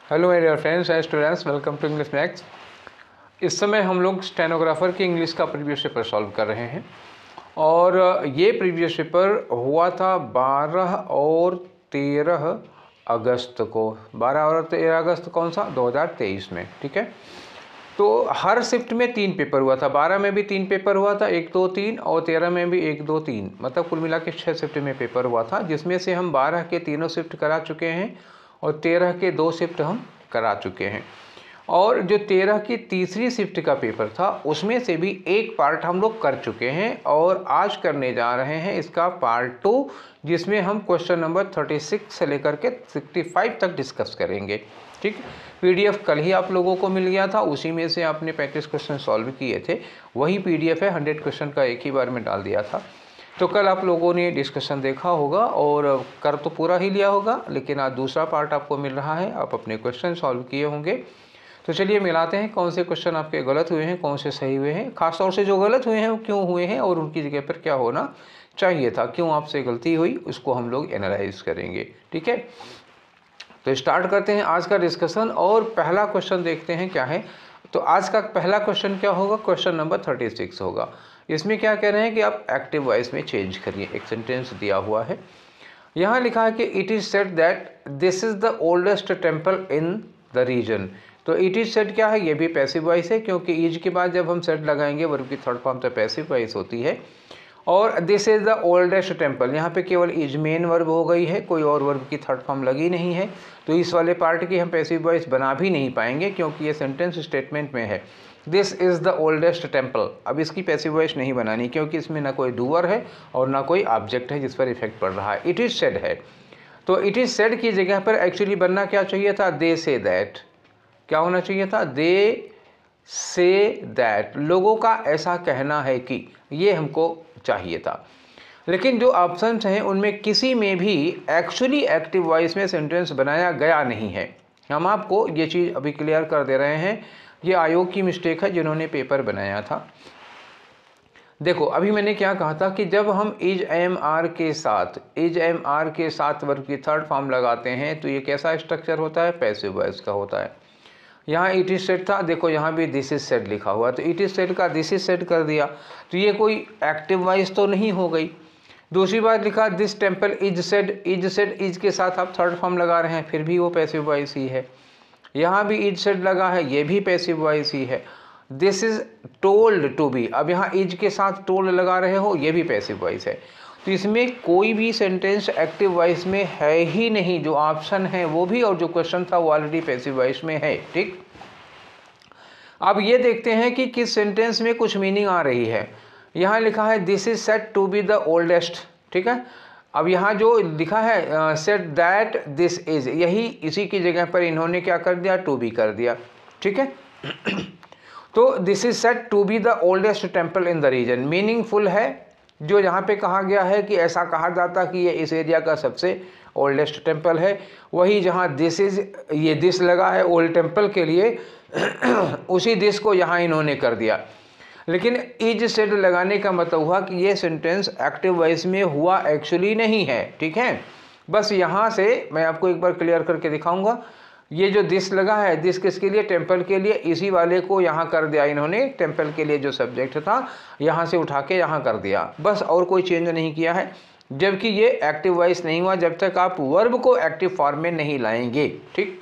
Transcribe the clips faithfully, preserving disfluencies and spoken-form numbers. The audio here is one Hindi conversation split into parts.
Hello my dear friends and students, welcome to English Max. इस समय हम लोग स्टेनोग्राफर की इंग्लिश का प्रीवियस पेपर सॉल्व कर रहे हैं और ये प्रीवियस पेपर हुआ था बारह और तेरह अगस्त को। बारह और तेरह अगस्त कौन सा? दो हज़ार तेईस में। ठीक है, तो हर शिफ्ट में तीन पेपर हुआ था। बारह में भी तीन पेपर हुआ था, एक दो तीन, और तेरह में भी एक दो तीन, मतलब कुल मिला के छः शिफ्ट में पेपर हुआ था, जिसमें से हम बारह के तीनों शिफ्ट करा चुके हैं और तेरह के दो शिफ्ट हम करा चुके हैं। और जो तेरह की तीसरी शिफ्ट का पेपर था उसमें से भी एक पार्ट हम लोग कर चुके हैं और आज करने जा रहे हैं इसका पार्ट टू, जिसमें हम क्वेश्चन नंबर छत्तीस से लेकर के पैंसठ तक डिस्कस करेंगे। ठीक, पीडीएफ कल ही आप लोगों को मिल गया था, उसी में से आपने पैंतीस क्वेश्चन सॉल्व किए थे। वही पीडीएफ है, सौ क्वेश्चन का एक ही बार में डाल दिया था। तो कल आप लोगों ने डिस्कशन देखा होगा और कर तो पूरा ही लिया होगा, लेकिन आज दूसरा पार्ट आपको मिल रहा है, आप अपने क्वेश्चन सॉल्व किए होंगे। तो चलिए मिलाते हैं कौन से क्वेश्चन आपके गलत हुए हैं, कौन से सही हुए हैं, खासतौर से जो गलत हुए हैं वो क्यों हुए हैं और उनकी जगह पर क्या होना चाहिए था, क्यों आपसे गलती हुई, उसको हम लोग एनालाइज करेंगे। ठीक है, तो स्टार्ट करते हैं आज का डिस्कशन और पहला क्वेश्चन देखते हैं क्या है। तो आज का पहला क्वेश्चन क्या होगा? क्वेश्चन नंबर छत्तीस होगा। इसमें क्या कह रहे हैं कि आप एक्टिव वॉइस में चेंज करिए। एक सेंटेंस दिया हुआ है, यहाँ लिखा है कि it is said that this is the oldest temple in the region. तो इट इज़ सेड क्या है? ये भी पैसिव वॉइस है, क्योंकि इज के बाद जब हम सेड लगाएंगे वर्ब की थर्ड फॉर्म तो पैसिव वॉइस होती है। और this is the oldest temple, यहाँ पे केवल इज मेन वर्ब हो गई है, कोई और वर्ब की थर्ड फॉर्म लगी नहीं है, तो इस वाले पार्ट की हम पैसिव वॉइस बना भी नहीं पाएंगे, क्योंकि ये सेंटेंस स्टेटमेंट में है this is the oldest temple. अब इसकी पैसिव वॉइस नहीं बनानी, क्योंकि इसमें ना कोई डूअर है और ना कोई ऑब्जेक्ट है जिस पर इफेक्ट पड़ रहा है। इट इज़ सेड है, तो इट इज़ सेड की जगह पर एक्चुअली बनना क्या चाहिए था? दे से दैट। क्या होना चाहिए था? दे से दैट, लोगों का ऐसा कहना है कि, ये हमको चाहिए था। लेकिन जो ऑप्शंस हैं उनमें किसी में भी एक्चुअली एक्टिव वॉइस में सेंटेंस बनाया गया नहीं है। हम आपको ये चीज़ अभी क्लियर कर दे रहे हैं, ये आयोग की मिस्टेक है जिन्होंने पेपर बनाया था। देखो, अभी मैंने क्या कहा था कि जब हम इज एम आर के साथ इज एम आर के साथ वर्ब की थर्ड फॉर्म लगाते हैं तो ये कैसा स्ट्रक्चर होता है? पैसिव वॉइस का होता है। यहाँ इट इज सेड था, देखो यहाँ भी दिस इज सेड लिखा हुआ, तो इट इज सेड का दिस इज सेड कर दिया, तो ये कोई एक्टिव वॉइस तो नहीं हो गई। दूसरी बात लिखा this temple is said, is said is के साथ आप थर्ड फॉर्म लगा रहे हैं, फिर भी वो पैसिव वॉइस ही है। यहाँ भी इज सेड लगा है, ये भी पैसिव वॉइस ही है। This is told to be, अब यहाँ इज के साथ टोल्ड लगा रहे हो, ये भी पैसिव वॉइस है। तो इसमें कोई भी सेंटेंस एक्टिव वॉइस में है ही नहीं, जो ऑप्शन है वो भी और जो क्वेश्चन था वो ऑलरेडी पैसिव वॉइस में है। ठीक, अब ये देखते हैं कि किस सेंटेंस में कुछ मीनिंग आ रही है। यहाँ लिखा है this is said to be the oldest. ठीक है, अब यहाँ जो लिखा है सेड दैट दिस इज, यही इसी की जगह पर इन्होंने क्या कर दिया? टू बी कर दिया। ठीक है, तो this is said to be the oldest temple in the region, meaningful है। जो यहाँ पे कहा गया है कि ऐसा कहा जाता कि ये इस एरिया का सबसे ओल्डेस्ट टेम्पल है, वही जहाँ दिस इज, ये दिस लगा है ओल्ड टेम्पल के लिए, उसी दिस को यहाँ इन्होंने कर दिया। लेकिन इज सेड लगाने का मतलब हुआ कि ये सेंटेंस एक्टिव वॉइस में हुआ एक्चुअली नहीं है। ठीक है, बस यहाँ से मैं आपको एक बार क्लियर करके दिखाऊंगा। ये जो दिस लगा है, दिस किसके लिए? टेम्पल के लिए, इसी वाले को यहाँ कर दिया इन्होंने, टेम्पल के लिए जो सब्जेक्ट था यहाँ से उठा के यहाँ कर दिया, बस, और कोई चेंज नहीं किया है। जबकि ये एक्टिव वॉइस नहीं हुआ जब तक आप वर्ब को एक्टिव फॉर्म में नहीं लाएंगे। ठीक,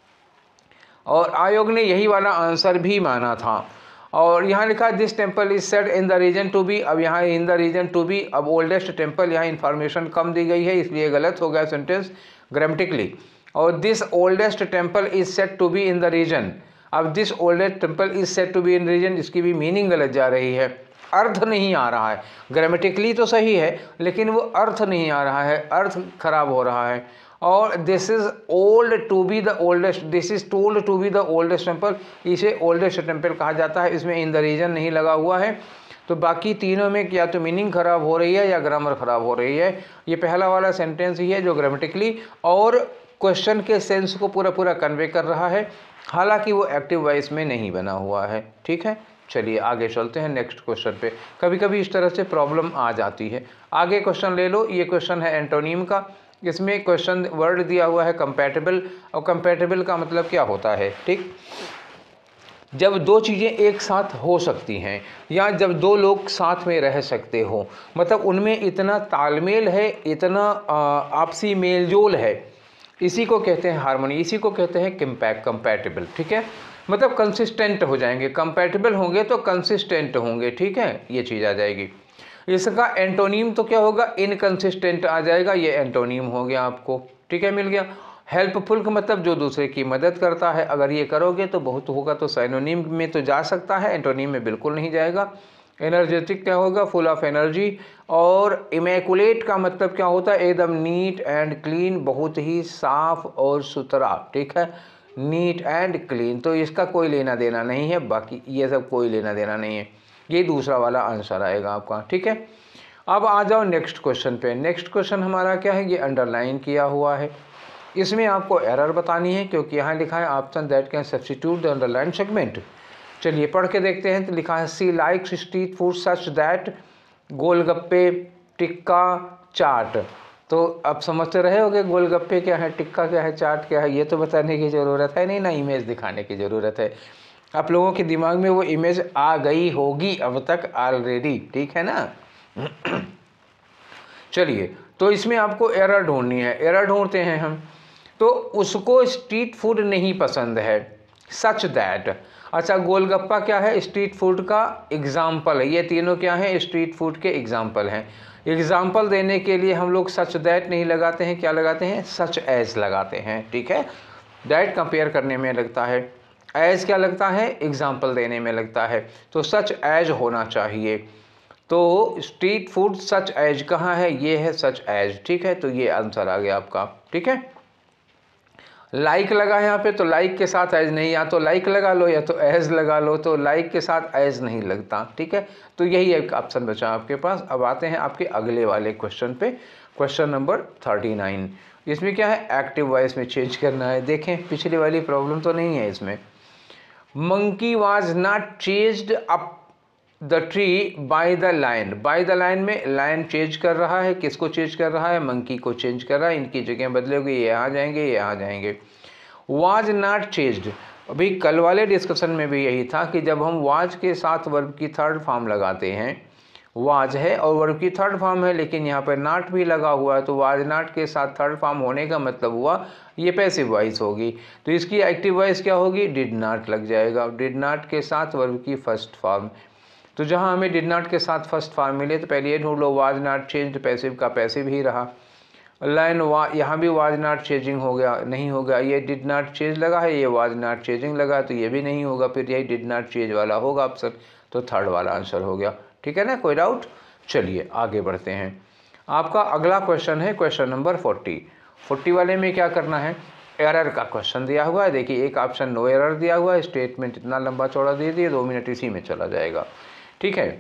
और आयोग ने यही वाला आंसर भी माना था। और यहाँ लिखा this temple is said in the region to be, अब यहाँ in the region to be, अब ओल्डेस्ट टेम्पल, यहाँ इन्फॉर्मेशन कम दी गई है इसलिए गलत हो गया सेंटेंस ग्रामेटिकली। और this oldest temple is said to be in the region, अब this oldest temple is said to be in region, इसकी भी मीनिंग गलत जा रही है, अर्थ नहीं आ रहा है। ग्रामेटिकली तो सही है लेकिन वो अर्थ नहीं आ रहा है, अर्थ खराब हो रहा है। और this is old to be the oldest, this is told to be the oldest temple, इसे ओल्डेस्ट टेम्पल कहा जाता है, इसमें इन द रीजन नहीं लगा हुआ है। तो बाकी तीनों में या तो मीनिंग खराब हो रही है या ग्रामर खराब हो रही है। ये पहला वाला सेंटेंस ही है जो ग्रामेटिकली और क्वेश्चन के सेंस को पूरा पूरा कन्वे कर रहा है, हालांकि वो एक्टिव वॉइस में नहीं बना हुआ है। ठीक है, चलिए आगे चलते हैं नेक्स्ट क्वेश्चन पे। कभी कभी इस तरह से प्रॉब्लम आ जाती है। आगे क्वेश्चन ले लो, ये क्वेश्चन है एंटोनिम का। इसमें क्वेश्चन वर्ड दिया हुआ है कंपैटिबल, और कंपैटिबल का मतलब क्या होता है, ठीक, जब दो चीज़ें एक साथ हो सकती हैं या जब दो लोग साथ में रह सकते हो, मतलब उनमें इतना तालमेल है, इतना आपसी मेलजोल है, इसी को कहते हैं हार्मनी, इसी को कहते हैं कंपैक्ट कंपैटिबल, ठीक है, मतलब कंसिस्टेंट हो जाएंगे, कंपैटिबल होंगे तो कंसिस्टेंट होंगे, ठीक है, ये चीज़ आ जाएगी। इसका एंटोनीम तो क्या होगा, इनकंसिस्टेंट आ जाएगा, ये एंटोनीम हो गया आपको, ठीक है, मिल गया। हेल्पफुल का मतलब जो दूसरे की मदद करता है, अगर ये करोगे तो बहुत होगा, तो साइनोनिम में तो जा सकता है, एंटोनीम में बिल्कुल नहीं जाएगा। एनर्जेटिक क्या होगा, फुल ऑफ एनर्जी। और इमेकुलेट का मतलब क्या होता है, एकदम नीट एंड क्लीन, बहुत ही साफ और सुथरा, ठीक है, नीट एंड क्लीन, तो इसका कोई लेना देना नहीं है, बाकी ये सब कोई लेना देना नहीं है, ये दूसरा वाला आंसर आएगा आपका, ठीक है। अब आ जाओ नेक्स्ट क्वेश्चन पे। नेक्स्ट क्वेश्चन हमारा क्या है, ये अंडरलाइन किया हुआ है, इसमें आपको एरर बतानी है, क्योंकि यहाँ लिखा है option that can substitute the underline segment. चलिए पढ़ के देखते हैं। तो लिखा है C likes street food such that, golgappe, tikka, chaat. तो अब समझते रहे होगे गोलगप्पे क्या है, टिक्का क्या है, चाट क्या है, ये तो बताने की ज़रूरत है नहीं ना, इमेज दिखाने की ज़रूरत है। आप लोगों के दिमाग में वो इमेज आ गई होगी अब तक ऑलरेडी, ठीक है ना। चलिए, तो इसमें आपको एरर ढूंढनी है, एरर ढूंढते हैं हम। तो उसको स्ट्रीट फूड नहीं पसंद है, सच दैट। अच्छा, गोलगप्पा क्या है, स्ट्रीट फूड का एग्जाम्पल है, ये तीनों क्या हैं, स्ट्रीट फूड के एग्जाम्पल हैं। एग्जाम्पल देने के लिए हम लोग सच दैट नहीं लगाते हैं, क्या लगाते हैं, सच एज लगाते हैं, ठीक है। दैट कंपेयर करने में लगता है, एज क्या लगता है, एग्जाम्पल देने में लगता है, तो सच एज होना चाहिए। तो स्ट्रीट फूड सच एज कहाँ है, ये है सच एज, ठीक है, तो ये आंसर आ गया आपका, ठीक है। लाइक लगा है यहाँ पे, तो लाइक के साथ एज नहीं, या तो लाइक लगा लो या तो एज लगा लो, तो लाइक के साथ एज नहीं लगता, ठीक है, तो यही एक ऑप्शन बचा आपके पास। अब आते हैं आपके अगले वाले क्वेश्चन पे, क्वेश्चन नंबर थर्टी नाइन। इसमें क्या है, एक्टिव वॉइस में चेंज करना है। देखें पिछली वाली प्रॉब्लम तो नहीं है इसमें। Monkey was not chased up the tree by the line, by the line में लाइन चेंज कर रहा है, किसको चेंज कर रहा है, मंकी को चेंज कर रहा है, इनकी जगह बदलोगे, ये यहाँ जाएंगे, ये यहाँ जाएंगे। वाज नॉट चेंज्ड, अभी कल वाले डिस्कशन में भी यही था कि जब हम वाज के साथ वर्ब की थर्ड फॉर्म लगाते हैं, वाज है और वर्ब की थर्ड फॉर्म है, लेकिन यहाँ पर नॉट भी लगा हुआ है, तो वाज नॉट के साथ थर्ड फॉर्म होने का मतलब हुआ ये पैसिव वॉइस होगी, तो इसकी एक्टिव वॉइस क्या होगी, डिड नॉट लग जाएगा, डिड नॉट के साथ वर्ब की फर्स्ट फॉर्म। तो जहाँ हमें डिड नॉट के साथ फर्स्ट फॉर्म मिले, तो पहले ये ढूंढ लो, वाज नॉट चेंज्ड, पैसिव का पैसिव ही रहा। लाइन वा, यहाँ भी वाज नॉट चेंजिंग हो गया, नहीं होगा, ये डिड नॉट चेंज लगा है, ये वाज नॉट चेंजिंग लगा, तो ये भी नहीं होगा, फिर यही डिड नॉट चेंज वाला होगा ऑप्शन, तो थर्ड वाला आंसर हो गया, ठीक है ना, कोई डाउट। चलिए आगे बढ़ते हैं। आपका अगला क्वेश्चन है क्वेश्चन नंबर फोर्टी। फोर्टी वाले में क्या करना है, एरर का क्वेश्चन दिया हुआ है। देखिए एक ऑप्शन नो एरर दिया हुआ है, स्टेटमेंट इतना लंबा चौड़ा दे दिए, दो मिनट इसी में चला जाएगा, ठीक है।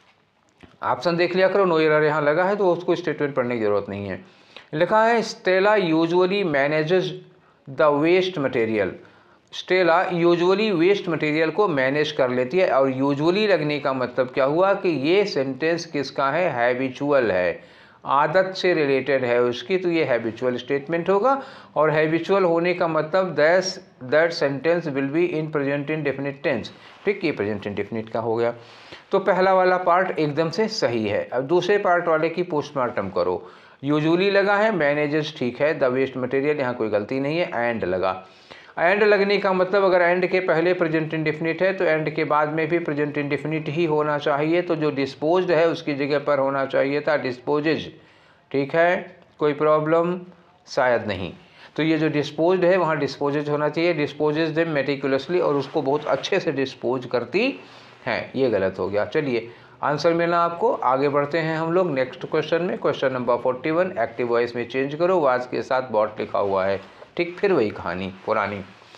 ऑप्शन देख लिया करो, नो एरर यहाँ लगा है तो उसको स्टेटमेंट पढ़ने की जरूरत नहीं है। लिखा है Stella usually manages the waste material, Stella usually waste material को मैनेज कर लेती है, और यूजुअली लगने का मतलब क्या हुआ कि ये सेंटेंस किसका है, हैबिचुअल है, आदत से रिलेटेड है उसकी, तो ये हैबिचुअल स्टेटमेंट होगा। और हैबिचुअल होने का मतलब that's that sentence will be in present indefinite tense, ठीक, ये प्रेजेंट इंडेफिनिट का हो गया। तो पहला वाला पार्ट एकदम से सही है। अब दूसरे पार्ट वाले की पोस्टमार्टम करो। यूजुअली लगा है, मैनेजेस ठीक है, द वेस्ट मटेरियल यहाँ कोई गलती नहीं है, एंड लगा। एंड लगने का मतलब अगर एंड के पहले प्रेजेंट इंडेफिनिट है तो एंड के बाद में भी प्रेजेंट इंडेफिनिट ही होना चाहिए, तो जो डिस्पोज्ड है उसकी जगह पर होना चाहिए था डिस्पोजेज, ठीक है, कोई प्रॉब्लम शायद नहीं। तो ये जो डिस्पोज्ड है वहाँ डिस्पोजेज होना चाहिए, डिस्पोजेज देम मेटिकुलसली, और उसको बहुत अच्छे से डिस्पोज करती हैं, ये गलत हो गया। चलिए आंसर मिला आपको, आगे बढ़ते हैं हम लोग नेक्स्ट क्वेश्चन में। Question number forty one, active voice में चेंज करो, वाज के साथ बॉट लिखा हुआ है, ठीक, फिर वही कहानी पुरानी।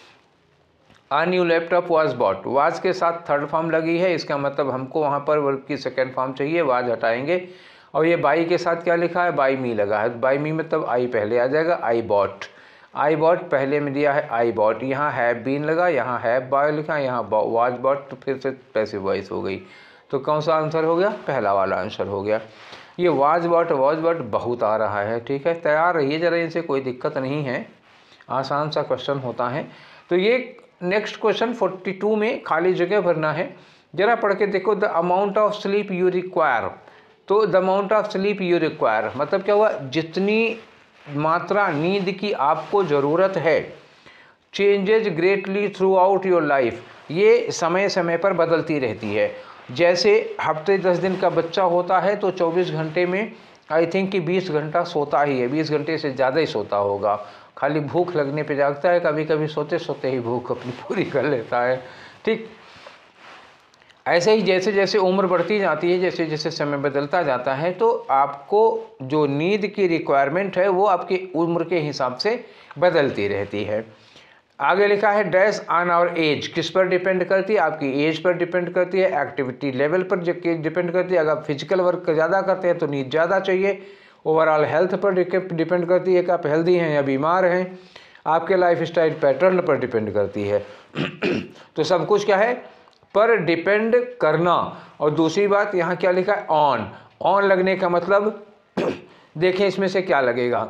A new laptop was bought, was के साथ थर्ड फॉर्म लगी है, इसका मतलब हमको वहाँ पर वर्ब की सेकेंड फॉर्म चाहिए, वाज हटाएंगे। और ये बाई के साथ क्या लिखा है, बाई मी लगा है, बाई मी मतलब आई पहले आ जाएगा, आई बॉट, आई बॉट पहले में दिया है आई बॉट, यहाँ हैव बीन लगा, यहाँ हैव बाय लिखा, यहाँ वाज बॉट, तो फिर से पैसिव वॉइस हो गई। तो कौन सा आंसर हो गया, पहला वाला आंसर हो गया। ये वाज बट वाज बट बहुत आ रहा है, ठीक है, तैयार रहिए जरा, इनसे कोई दिक्कत नहीं है, आसान सा क्वेश्चन होता है। तो ये नेक्स्ट क्वेश्चन फोर्टी टू में खाली जगह भरना है, जरा पढ़ के देखो। The amount of sleep you require, तो the amount of sleep you require मतलब क्या हुआ, जितनी मात्रा नींद की आपको ज़रूरत है, changes greatly throughout your life, ये समय समय पर बदलती रहती है। जैसे हफ्ते दस दिन का बच्चा होता है तो चौबीस घंटे में आई थिंक कि बीस घंटा सोता ही है, बीस घंटे से ज़्यादा ही सोता होगा, खाली भूख लगने पे जागता है, कभी कभी सोते सोते ही भूख अपनी पूरी कर लेता है, ठीक। ऐसे ही जैसे जैसे उम्र बढ़ती जाती है, जैसे जैसे समय बदलता जाता है, तो आपको जो नींद की रिक्वायरमेंट है वो आपकी उम्र के हिसाब से बदलती रहती है। आगे लिखा है डैश ऑन आवर एज, किस पर डिपेंड करती है, आपकी एज पर डिपेंड करती है, एक्टिविटी लेवल पर डिपेंड करती है, अगर आप फिजिकल वर्क ज़्यादा करते हैं तो नींद ज़्यादा चाहिए, ओवरऑल हेल्थ पर डिपेंड करती है कि आप हेल्दी हैं या बीमार हैं, आपके लाइफ स्टाइल पैटर्न पर डिपेंड करती है। तो सब कुछ क्या है, पर डिपेंड करना। और दूसरी बात यहाँ क्या लिखा है, ऑन, ऑन लगने का मतलब देखें इसमें से क्या लगेगा।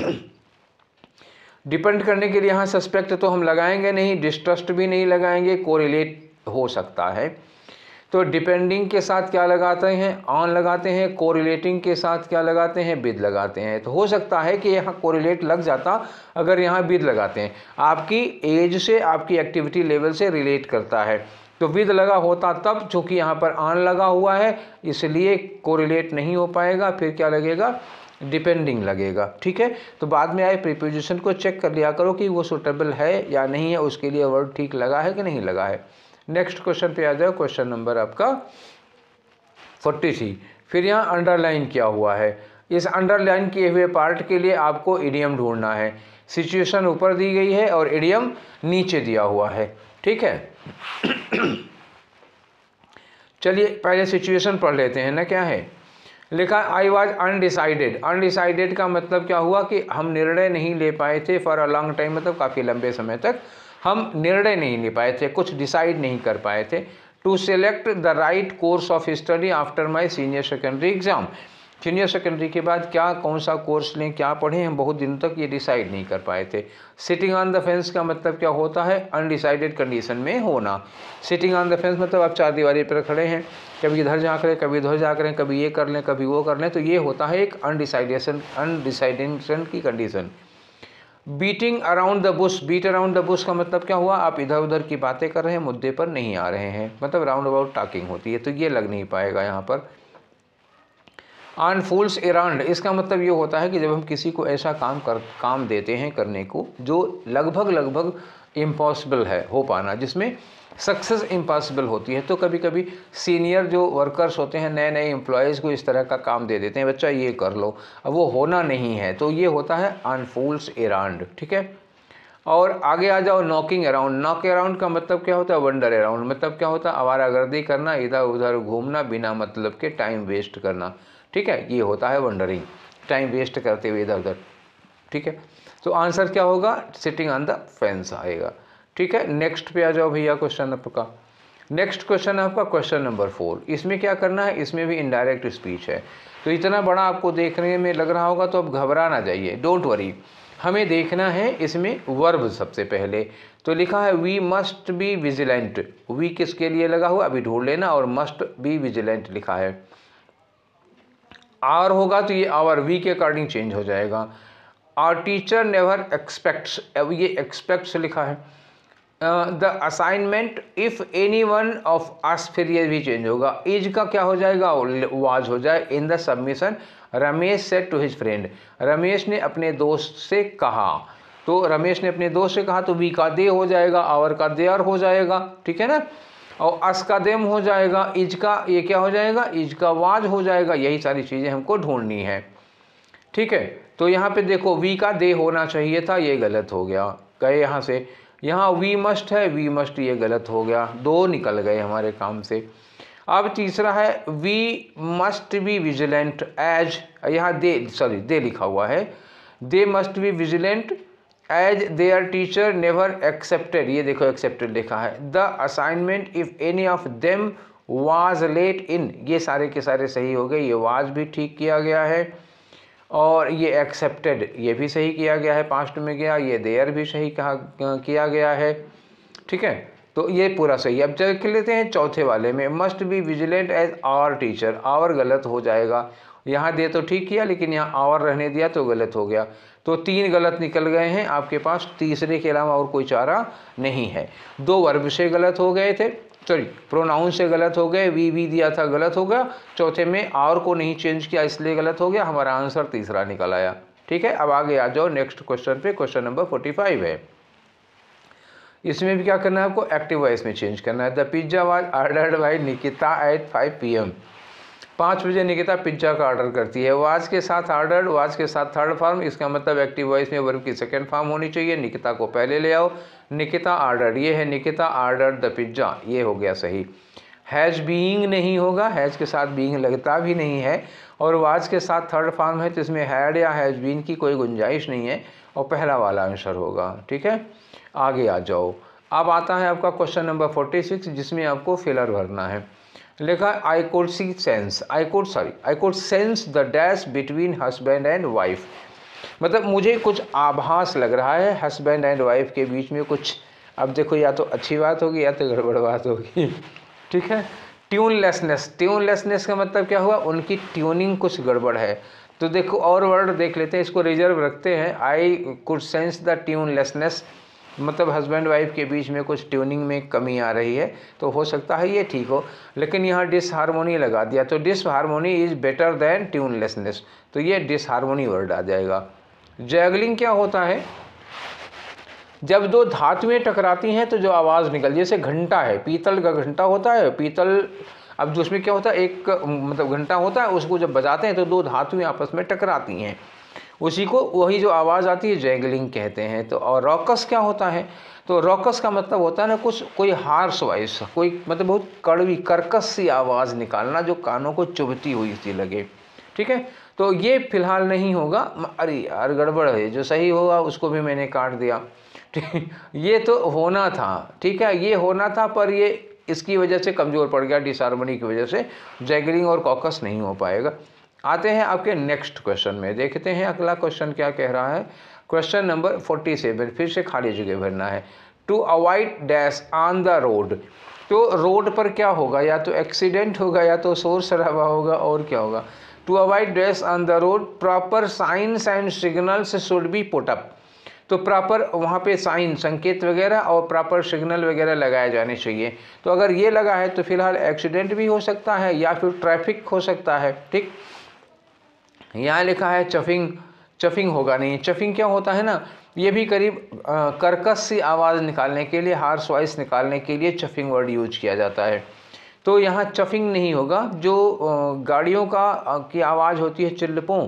डिपेंड करने के लिए यहाँ सस्पेक्ट तो हम लगाएंगे नहीं, डिस्ट्रस्ट भी नहीं लगाएंगे, कोरिलेट हो सकता है। तो डिपेंडिंग के साथ क्या लगाते हैं, ऑन लगाते हैं, कोरिलेटिंग के साथ क्या लगाते हैं, विद लगाते हैं। तो हो सकता है कि यहाँ कोरिलेट लग जाता अगर यहाँ विद लगाते हैं, आपकी एज से आपकी एक्टिविटी लेवल से रिलेट करता है, तो विद लगा होता तब, चूँकि यहाँ पर ऑन लगा हुआ है इसलिए कोरिलेट नहीं हो पाएगा, फिर क्या लगेगा, डिपेंडिंग लगेगा, ठीक है। तो बाद में आए प्रीपोजिशन को चेक कर लिया करो कि वो सूटेबल है या नहीं है, उसके लिए वर्ड ठीक लगा है कि नहीं लगा है। नेक्स्ट क्वेश्चन पे आ जाओ, क्वेश्चन नंबर आपका फोर्टी थ्री। फिर यहाँ अंडरलाइन किया हुआ है, इस अंडरलाइन किए हुए पार्ट के लिए आपको इडियम ढूंढना है। सिचुएशन ऊपर दी गई है और इडियम नीचे दिया हुआ है, ठीक है। चलिए पहले सिचुएशन पढ़ लेते हैं ना, क्या है लिखा, आई वॉज अनडिसाइडेड। अनडिसाइडेड का मतलब क्या हुआ कि हम निर्णय नहीं ले पाए थे, फॉर अ लॉन्ग टाइम मतलब काफ़ी लंबे समय तक हम निर्णय नहीं ले पाए थे, कुछ डिसाइड नहीं कर पाए थे। To select the right course of study after my senior secondary exam, senior secondary के बाद क्या कौन सा कोर्स लें, क्या पढ़ें, हम बहुत दिनों तक ये डिसाइड नहीं कर पाए थे। सिटिंग ऑन द फेंस का मतलब क्या होता है, अनडिसाइडेड कंडीशन में होना। सिटिंग ऑन द फेंस मतलब आप चार दीवारी पर खड़े हैं, कभी इधर झाँक रहे, कभी उधर झाँक रहे हैं, कभी ये कर लें कभी वो कर लें, तो ये होता है एक अनडिसाइडेशन अनडिसाइडेशन की condition. Beating around the bush, beat around the bush का मतलब क्या हुआ, आप इधर उधर की बातें कर रहे हैं, मुद्दे पर नहीं आ रहे हैं, मतलब राउंड अबाउट टॉकिंग होती है, तो ये लग नहीं पाएगा यहाँ पर। ऑन फूल्स एराउंड, इसका मतलब ये होता है कि जब हम किसी को ऐसा काम कर काम देते हैं करने को जो लगभग लगभग इम्पॉसिबल है हो पाना, जिसमें सक्सेस इम्पॉसिबल होती है, तो कभी कभी सीनियर जो वर्कर्स होते हैं नए नए एम्प्लॉयज़ को इस तरह का काम दे देते हैं, बच्चा ये कर लो, अब वो होना नहीं है, तो ये होता है ऑन फूल्स एराउंड, ठीक है। और आगे आ जाओ, नॉकिंग अराउंड। नॉक अराउंड का मतलब क्या होता है, वंडर अराउंड, मतलब क्या होता है, आवारागर्दी करना, इधर उधर घूमना, बिना मतलब के टाइम वेस्ट करना, ठीक है, ये होता है वंडरिंग, टाइम वेस्ट करते हुए इधर उधर, ठीक है। तो आंसर क्या होगा, सिटिंग ऑन द फेंस आएगा, ठीक है। नेक्स्ट पे आ जाओ भैया, क्वेश्चन आपका नेक्स्ट क्वेश्चन है आपका क्वेश्चन नंबर फोर। इसमें क्या करना है, इसमें भी इनडायरेक्ट स्पीच है, तो इतना बड़ा आपको देखने में लग रहा होगा तो अब घबरा ना जाइए, डोंट वरी। हमें देखना है इसमें वर्ब सबसे पहले, तो लिखा है we must be vigilant. We किसके लिए लगा हुआ अभी ढूंढ लेना, और मस्ट बी विजिलेंट लिखा है। आर होगा तो ये आवर, वी के अकॉर्डिंग चेंज हो जाएगा। आवर टीचर नेवर एक्सपेक्ट्स, अब ये एक्सपेक्ट्स लिखा है। The assignment if any one of us, फिर ये भी चेंज होगा, इज का क्या हो जाएगा, वाज हो जाए। In the submission Ramesh said to his friend, Ramesh ने अपने दोस्त से कहा, तो रमेश ने अपने दोस्त से कहा, तो वी का दे हो जाएगा, आवर का देयर हो जाएगा, ठीक है ना, और अस का देम हो जाएगा, इज का ये क्या हो जाएगा, इज का वाज हो जाएगा। यही सारी चीज़ें हमको ढूंढनी है, ठीक है। तो यहाँ पे देखो वी का दे होना चाहिए था, ये गलत हो गया, गए यहाँ से, यहाँ वी मस्ट है, वी मस्ट ये गलत हो गया, दो निकल गए हमारे काम से। अब तीसरा है we must be vigilant as, यहाँ दे सॉरी दे लिखा हुआ है, they must be vigilant as their teacher never accepted, ये देखो एक्सेप्टेड लिखा है। The assignment if any of them was late in, ये सारे के सारे सही हो गए। ये वाज भी ठीक किया गया है और ये एक्सेप्टेड ये भी सही किया गया है, पास्ट में गया। ये देयर भी सही कहा किया गया है, ठीक है। तो ये पूरा सही है। अब देख लेते हैं चौथे वाले में, must be vigilant as our teacher. Our गलत हो जाएगा, यहाँ दे तो ठीक किया लेकिन यहाँ आवर रहने दिया तो गलत हो गया। तो तीन गलत निकल गए हैं आपके पास, तीसरे के अलावा और कोई चारा नहीं है। दो वर्ब से गलत हो गए थे, सॉरी प्रोनाउन से गलत हो गए, वी वी दिया था गलत हो गया। चौथे में आवर को नहीं चेंज किया इसलिए गलत हो गया। हमारा आंसर तीसरा निकल आया, ठीक है। अब आगे आ जाओ नेक्स्ट क्वेश्चन पे, क्वेश्चन नंबर फोर्टी फाइव है। इसमें भी क्या करना है आपको, एक्टिव वॉइस में चेंज करना है। The pizza was ordered by Nikita at five P M. पाँच बजे निकिता पिज्ज़ा का ऑर्डर करती है। वाज के साथ ऑर्डर्ड, वाज के साथ थर्ड फॉर्म, इसका मतलब एक्टिव वॉइस में वर्ब की सेकंड फॉर्म होनी चाहिए। निकिता को पहले ले आओ, निकिता ऑर्डर्ड, ये है निकिता ऑर्डर्ड द पिज्ज़ा, ये हो गया सही। हैज़ बीइंग नहीं होगा, हैज़ के साथ बीइंग लगता भी नहीं है, और वाज के साथ थर्ड फॉर्म है तो इसमें हैड या हैज़ बीन की कोई गुंजाइश नहीं है और पहला वाला आंसर होगा, ठीक है। आगे आ जाओ। अब आता है आपका क्वेश्चन नंबर फोर्टी सिक्स, जिसमें आपको फिलर भरना है। लिखा I could see sense, I could sorry I could sense the dash between husband and wife. मतलब मुझे कुछ आभास लग रहा है हस्बैंड एंड वाइफ के बीच में कुछ। अब देखो या तो अच्छी बात होगी या तो गड़बड़ बात होगी, ठीक है। ट्यूनलेसनेस, ट्यूनलेसनेस का मतलब क्या हुआ, उनकी ट्यूनिंग कुछ गड़बड़ है। तो देखो और वर्ड देख लेते हैं, इसको रिजर्व रखते हैं। I could sense the tunelessness, मतलब हस्बैंड वाइफ के बीच में कुछ ट्यूनिंग में कमी आ रही है, तो हो सकता है ये ठीक हो। लेकिन यहाँ डिसहार्मोनी लगा दिया, तो disharmony is better than tunelessness, तो ये डिसहार्मोनी वर्ड आ जाएगा। जैगलिंग क्या होता है, जब दो धातुएं टकराती हैं तो जो आवाज़ निकल, जैसे घंटा है, पीतल का घंटा होता है, पीतल, अब उसमें क्या होता है, एक मतलब घंटा होता है, उसको जब बजाते हैं तो दो धातुएं आपस में टकराती हैं, उसी को वही जो आवाज़ आती है जैगलिंग कहते हैं। तो और रॉकस क्या होता है, तो रॉकस का मतलब होता है ना कुछ कोई हार्श वॉइस, कोई मतलब बहुत कड़वी कर्कश सी आवाज़ निकालना जो कानों को चुभती हुई सी लगे, ठीक है। तो ये फिलहाल नहीं होगा, अरे यार गड़बड़ है, जो सही होगा उसको भी मैंने काट दिया, ठीक। ये तो होना था, ठीक है, ये होना था, पर ये इसकी वजह से कमज़ोर पड़ गया, डिसहार्मनी की वजह से जैगलिंग और कॉकस नहीं हो पाएगा। आते हैं आपके नेक्स्ट क्वेश्चन में, देखते हैं अगला क्वेश्चन क्या कह रहा है। क्वेश्चन नंबर फोर्टी सेवन, फिर से खाली जगह भरना है। To avoid dash on the road, तो रोड पर क्या होगा, या तो एक्सीडेंट होगा या तो शोर शराबा होगा, और क्या होगा। To avoid dash on the road, proper science and signals should be put up, तो प्रॉपर वहाँ पे साइन संकेत वगैरह और प्रॉपर सिग्नल वगैरह लगाए जाने चाहिए। तो अगर ये लगा है तो फिलहाल एक्सीडेंट भी हो सकता है या फिर ट्रैफिक हो सकता है, ठीक। यहाँ लिखा है चफिंग, चफिंग होगा नहीं। चफिंग क्या होता है ना, ये भी करीब कर्कश सी आवाज़ निकालने के लिए, हार्श वॉइस निकालने के लिए चफिंग वर्ड यूज किया जाता है। तो यहाँ चफिंग नहीं होगा। जो गाड़ियों का की आवाज़ होती है चिल्लपों,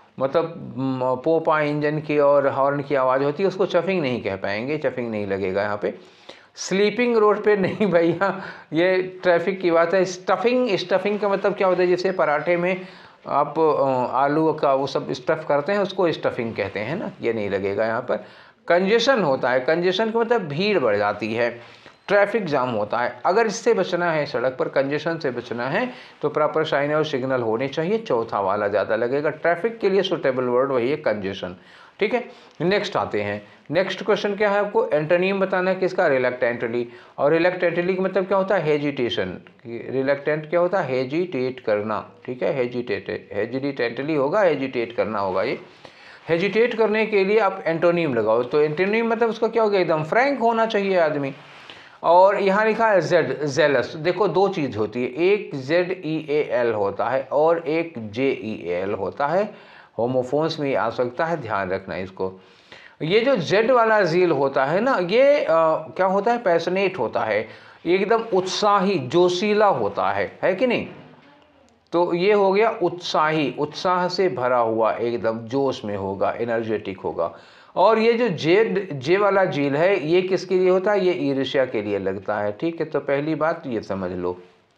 मतलब पोपा इंजन की और हॉर्न की आवाज़ होती है, उसको चफिंग नहीं कह पाएंगे, चफिंग नहीं लगेगा यहाँ पे। स्लीपिंग रोड पे नहीं भैया, ये ट्रैफिक की बात है। स्टफिंग, स्टफिंग का मतलब क्या होता है, जैसे पराठे में आप आलू का वो सब स्टफ़ करते हैं, उसको स्टफिंग कहते हैं ना, ये नहीं लगेगा यहाँ पर। कंजेशन होता है, कंजेशन का मतलब भीड़ बढ़ जाती है, ट्रैफिक जाम होता है। अगर इससे बचना है, सड़क पर कंजेशन से बचना है, तो प्रॉपर साइन और सिग्नल होने चाहिए, चौथा वाला ज़्यादा लगेगा। ट्रैफिक के लिए सुटेबल वर्ड वही है कंजेशन, ठीक है। नेक्स्ट आते हैं, नेक्स्ट क्वेश्चन क्या है, आपको एंटोनिम बताना है किसका, रिलक्टेंटली। और रिलक्टेंटली का मतलब क्या होता है, हेजिटेशन। रिलक्टेंट क्या होता है, हेजिटेट करना, ठीक है, हेजिटेट, हेजिटेंटली होगा, हेजिटेट करना होगा। ये हेजिटेट करने के लिए आप एंटोनिम लगाओ, तो एंटोनिम मतलब उसका क्या होगा, एकदम फ्रैंक होना चाहिए आदमी। और यहाँ लिखा है जेड, जेलस। देखो दो चीज़ होती है, एक जेड ई ए एल होता है और एक जे ई ए एल होता है, होमोफोन्स में आ सकता है, ध्यान रखना इसको। ये जो जेड वाला जील होता है ना, ये आ, क्या होता है, पैशनेट होता है, एकदम उत्साही जोशीला होता है, है कि नहीं। तो ये हो गया उत्साही, उत्साह से भरा हुआ, एकदम जोश में होगा, एनर्जेटिक होगा। और ये जो जेड जे वाला जील है, ये किसके लिए होता है, ये ईर्ष्या के लिए लगता है, ठीक है। तो पहली बात ये समझ लो।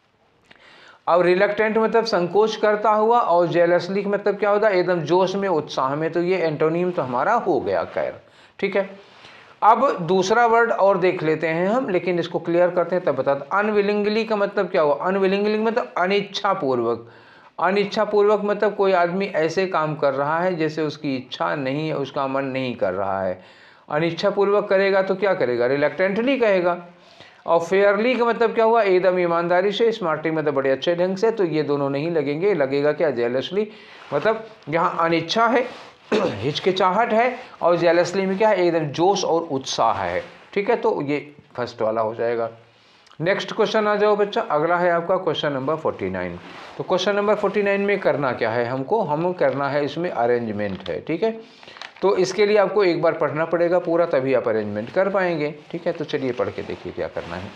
अब रिलक्टेंट मतलब संकोच करता हुआ, और जेलसली मतलब क्या होता है, एकदम जोश में, उत्साह में। तो ये एंटोनिम तो हमारा हो गया, खैर, ठीक है। अब दूसरा वर्ड और देख लेते हैं हम, लेकिन इसको क्लियर करते हैं तब बताते। अनविलिंगली का मतलब क्या हुआ? अनविलिंगली मतलब अनिच्छा पूर्वक। अनिच्छा पूर्वक मतलब कोई आदमी ऐसे काम कर रहा है जैसे उसकी इच्छा नहीं है, उसका मन नहीं कर रहा है। अनिच्छा पूर्वक करेगा तो क्या करेगा? रिलैक्टेंटली कहेगा। और फेयरली का मतलब क्या हुआ? एकदम ईमानदारी से, स्मार्टली मतलब बड़े अच्छे ढंग से। तो ये दोनों नहीं लगेंगे, लगेगा क्या? जेलसली। मतलब यहाँ अनिच्छा है, हिचकिचाहट है, और जेलसली में क्या है? एकदम जोश और उत्साह है। ठीक है, तो ये फर्स्ट वाला हो जाएगा। नेक्स्ट क्वेश्चन आ जाओ बच्चा, अगला है आपका क्वेश्चन नंबर फोर्टी नाइन। तो क्वेश्चन नंबर फोर्टी नाइन में करना क्या है हमको? हम करना है इसमें अरेंजमेंट है। ठीक है, तो इसके लिए आपको एक बार पढ़ना पड़ेगा पूरा, तभी आप अरेंजमेंट कर पाएंगे। ठीक है, तो चलिए पढ़ के देखिए क्या करना है।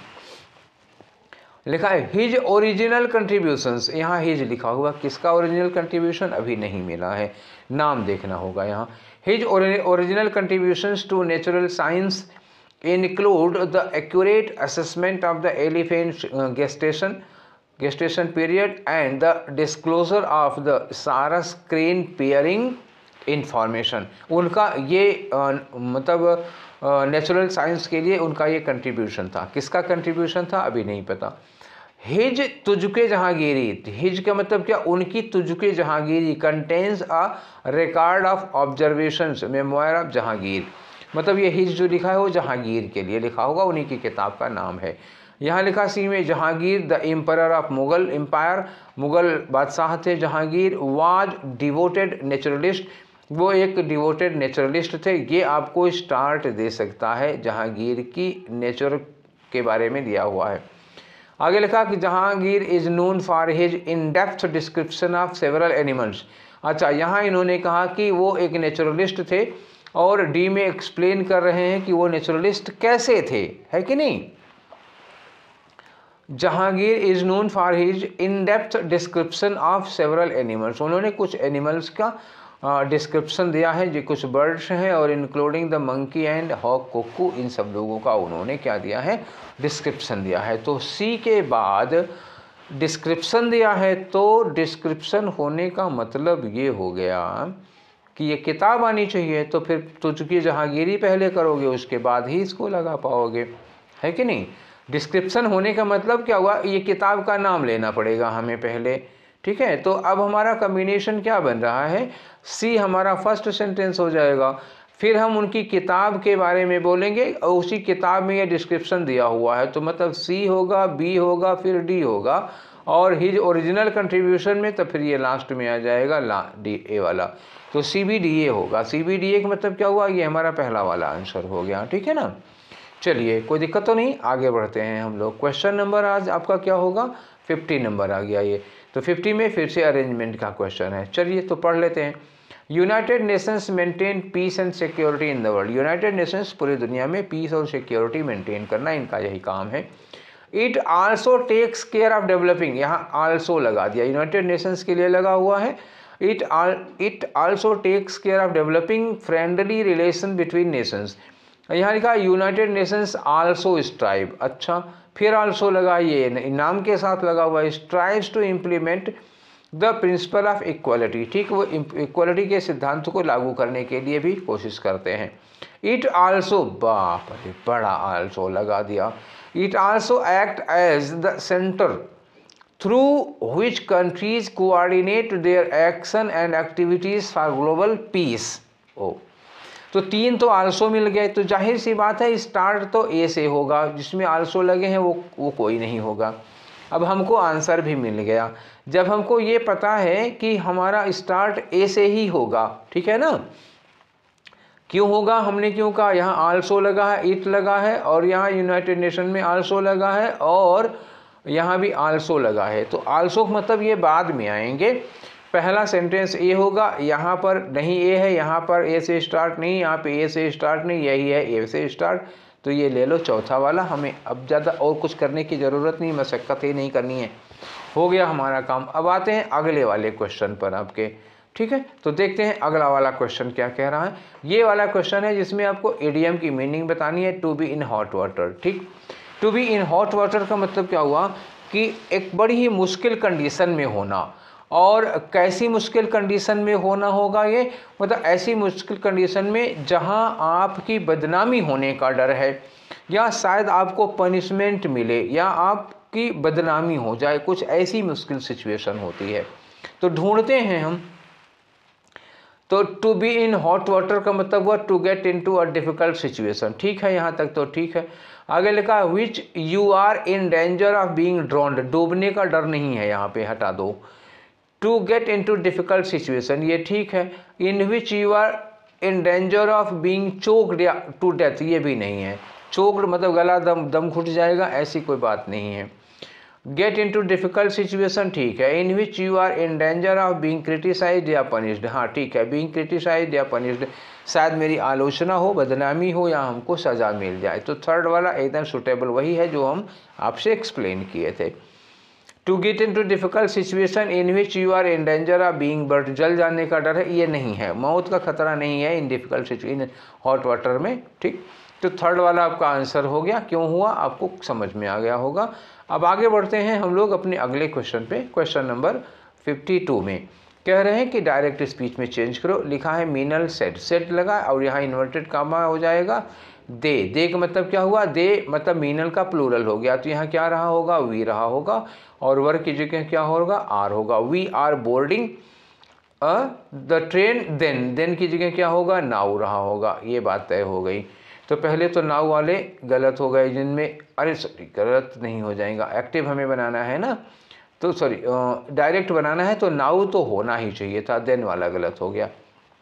लिखा है हिज ओरिजिनल कंट्रीब्यूशंस। यहाँ हिज लिखा हुआ, किसका ओरिजिनल कंट्रीब्यूशन अभी नहीं मिला है, नाम देखना होगा यहाँ। His original contributions to natural science include the accurate assessment of the elephant uh, gestation gestation period and the disclosure of the Saras crane pairing information। उनका ये आ, मतलब नेचुरल साइंस के लिए उनका ये कंट्रीब्यूशन था। किसका कंट्रीब्यूशन था अभी नहीं पता। हिज तुझके जहांगीरी, हिज का मतलब क्या? उनकी Tuzuk Jahangiri contains a record of observations memoir of Jahangir. मतलब ये हिज जो लिखा है वो जहांगीर के लिए लिखा होगा, उन्हीं की किताब का नाम है। यहाँ लिखा सी में Jahangir the emperor of Mughal empire, Mughal बादशाह थे जहांगीर। वाज डिवोटेड नेचुरलिस्ट, वो एक डिवोटेड नेचुरलिस्ट थे। ये आपको स्टार्ट दे सकता है जहांगीर की नेचर के बारे में दिया हुआ है। आगे लिखा कि Jahangir is known for his in depth description of several animals. अच्छा, यहाँ इन्होंने कहा कि वो एक नेचुरलिस्ट थे, और डी में एक्सप्लेन कर रहे हैं कि वो नेचुरलिस्ट कैसे थे, है कि नहीं। Jahangir is known for his in depth description of several animals. उन्होंने कुछ एनिमल्स का डिस्क्रिप्शन दिया है, जो कुछ बर्ड्स हैं, और including the monkey and hawk cuckoo, इन सब लोगों का उन्होंने क्या दिया है? डिस्क्रिप्शन दिया है। तो सी के बाद डिस्क्रिप्शन दिया है, तो डिस्क्रिप्शन होने का मतलब ये हो गया कि ये किताब आनी चाहिए। तो फिर तुझकी जहांगीरी पहले करोगे, उसके बाद ही इसको लगा पाओगे, है कि नहीं। डिस्क्रिप्शन होने का मतलब क्या हुआ? ये किताब का नाम लेना पड़ेगा हमें पहले। ठीक है, तो अब हमारा कम्बिनेशन क्या बन रहा है? सी हमारा फर्स्ट सेंटेंस हो जाएगा, फिर हम उनकी किताब के बारे में बोलेंगे, और उसी किताब में ये डिस्क्रिप्शन दिया हुआ है, तो मतलब सी होगा, बी होगा, फिर डी होगा, और हिज ओरिजिनल कंट्रीब्यूशन में तो फिर ये लास्ट में आ जाएगा ला डी ए वाला। तो सी बी डी ए होगा। सी बी डी ए का मतलब क्या हुआ? ये हमारा पहला वाला आंसर हो गया। ठीक है ना, चलिए कोई दिक्कत तो नहीं, आगे बढ़ते हैं हम लोग। क्वेश्चन नंबर आज आपका क्या होगा? फिफ्टी नंबर आ गया ये। तो फिफ्टी में फिर से अरेंजमेंट का क्वेश्चन है, चलिए तो पढ़ लेते हैं। United Nations maintain peace and security in the world. United Nations पूरी दुनिया में पीस और सिक्योरिटी मेंटेन करना, इनका यही काम है। It also takes care of developing, यहाँ आल्सो लगा दिया, यूनाइटेड नेशंस के लिए लगा हुआ है। It all it also takes care of developing friendly relation between nations. यहाँ लिखा यूनाइटेड नेशंस आल्सो स्ट्राइव। अच्छा, फिर आल्सो लगा, ये नाम के साथ लगा हुआ है। Strives to implement the principle of equality. ठीक, वो इक्वालिटी के सिद्धांत को लागू करने के लिए भी कोशिश करते हैं। इट आल्सो, बाप रे बड़ा आल्सो लगा दिया। It also act as the centre through which countries coordinate their action and activities for global peace। ओ, तो तीन तो आल्सो मिल गए, तो जाहिर सी बात है स्टार्ट तो ए से होगा, जिसमें आल्सो लगे हैं वो वो कोई नहीं होगा। अब हमको आंसर भी मिल गया, जब हमको ये पता है कि हमारा स्टार्ट ए से ही होगा। ठीक है ना, क्यों होगा, हमने क्यों कहा? यहाँ आल्सो लगा है, इट लगा है, और यहाँ यूनाइटेड नेशन में आल्सो लगा है, और यहाँ भी आल्सो लगा है। तो आल्सो मतलब ये बाद में आएंगे। पहला सेंटेंस ए होगा, यहाँ पर नहीं ए है, यहाँ पर ए से स्टार्ट नहीं, यहाँ पे ए से स्टार्ट नहीं, यही है ए से स्टार्ट। तो ये ले लो चौथा वाला। हमें अब ज़्यादा और कुछ करने की ज़रूरत नहीं, मशक्क़त ही नहीं करनी है, हो गया हमारा काम। अब आते हैं अगले वाले क्वेश्चन पर आपके। ठीक है, तो देखते हैं अगला वाला क्वेश्चन क्या कह रहा है। ये वाला क्वेश्चन है जिसमें आपको इडियम की मीनिंग बतानी है, to be in hot water. ठीक, to be in hot water का मतलब क्या हुआ कि एक बड़ी ही मुश्किल कंडीशन में होना, और कैसी मुश्किल कंडीशन में होना होगा ये, मतलब ऐसी मुश्किल कंडीशन में जहां आपकी बदनामी होने का डर है, या शायद आपको पनिशमेंट मिले, या आपकी बदनामी हो जाए, कुछ ऐसी मुश्किल सिचुएशन होती है। तो ढूंढते हैं हम, तो to be in hot water का मतलब हुआ to get into a difficult situation. ठीक है, यहाँ तक तो ठीक है। आगे लिखा which you are in danger of being drowned, डूबने का डर नहीं है, यहाँ पे हटा दो। To get into difficult situation, ये ठीक है। In which you are in danger of being choked to death, ये भी नहीं है। चोक्ड मतलब गला दम दम घुट जाएगा, ऐसी कोई बात नहीं है। Get into difficult situation ठीक है। In which you are in danger of being criticised या पनिश्ड, हाँ ठीक है। बीइंग क्रिटिसाइज्ड या पनिश्ड, शायद मेरी आलोचना हो, बदनामी हो, या हमको सज़ा मिल जाए। तो थर्ड वाला एकदम सुटेबल वही है जो हम आपसे एक्सप्लेन किए थे। To get into difficult situation in which you are in danger of being burn, जल जाने का डर है, ये नहीं है। मौत का खतरा नहीं है in difficult situation hot water में, ठीक। तो थर्ड वाला आपका आंसर हो गया। क्यों हुआ आपको समझ में आ गया होगा। अब आगे बढ़ते हैं हम लोग अपने अगले क्वेश्चन पे। क्वेश्चन नंबर फिफ्टी टू में कह रहे हैं कि डायरेक्ट स्पीच में चेंज करो। लिखा है मीनल सेट, सेट लगा और यहाँ इन्वर्टेड कामा हो जाएगा दे। दे का मतलब क्या हुआ, दे मतलब मीनल का प्लूरल हो गया, तो यहाँ क्या रहा होगा, वी रहा होगा, और वर की जगह क्या होगा, आर होगा। We are boarding the train, then then की जगह क्या होगा, नाउ रहा होगा। ये बात तय हो गई। तो पहले तो नाउ वाले गलत हो गए, जिनमें अरे सॉरी गलत नहीं हो जाएगा, एक्टिव हमें बनाना है ना, तो सॉरी डायरेक्ट बनाना है, तो नाउ तो होना ही चाहिए था, देन वाला गलत हो गया।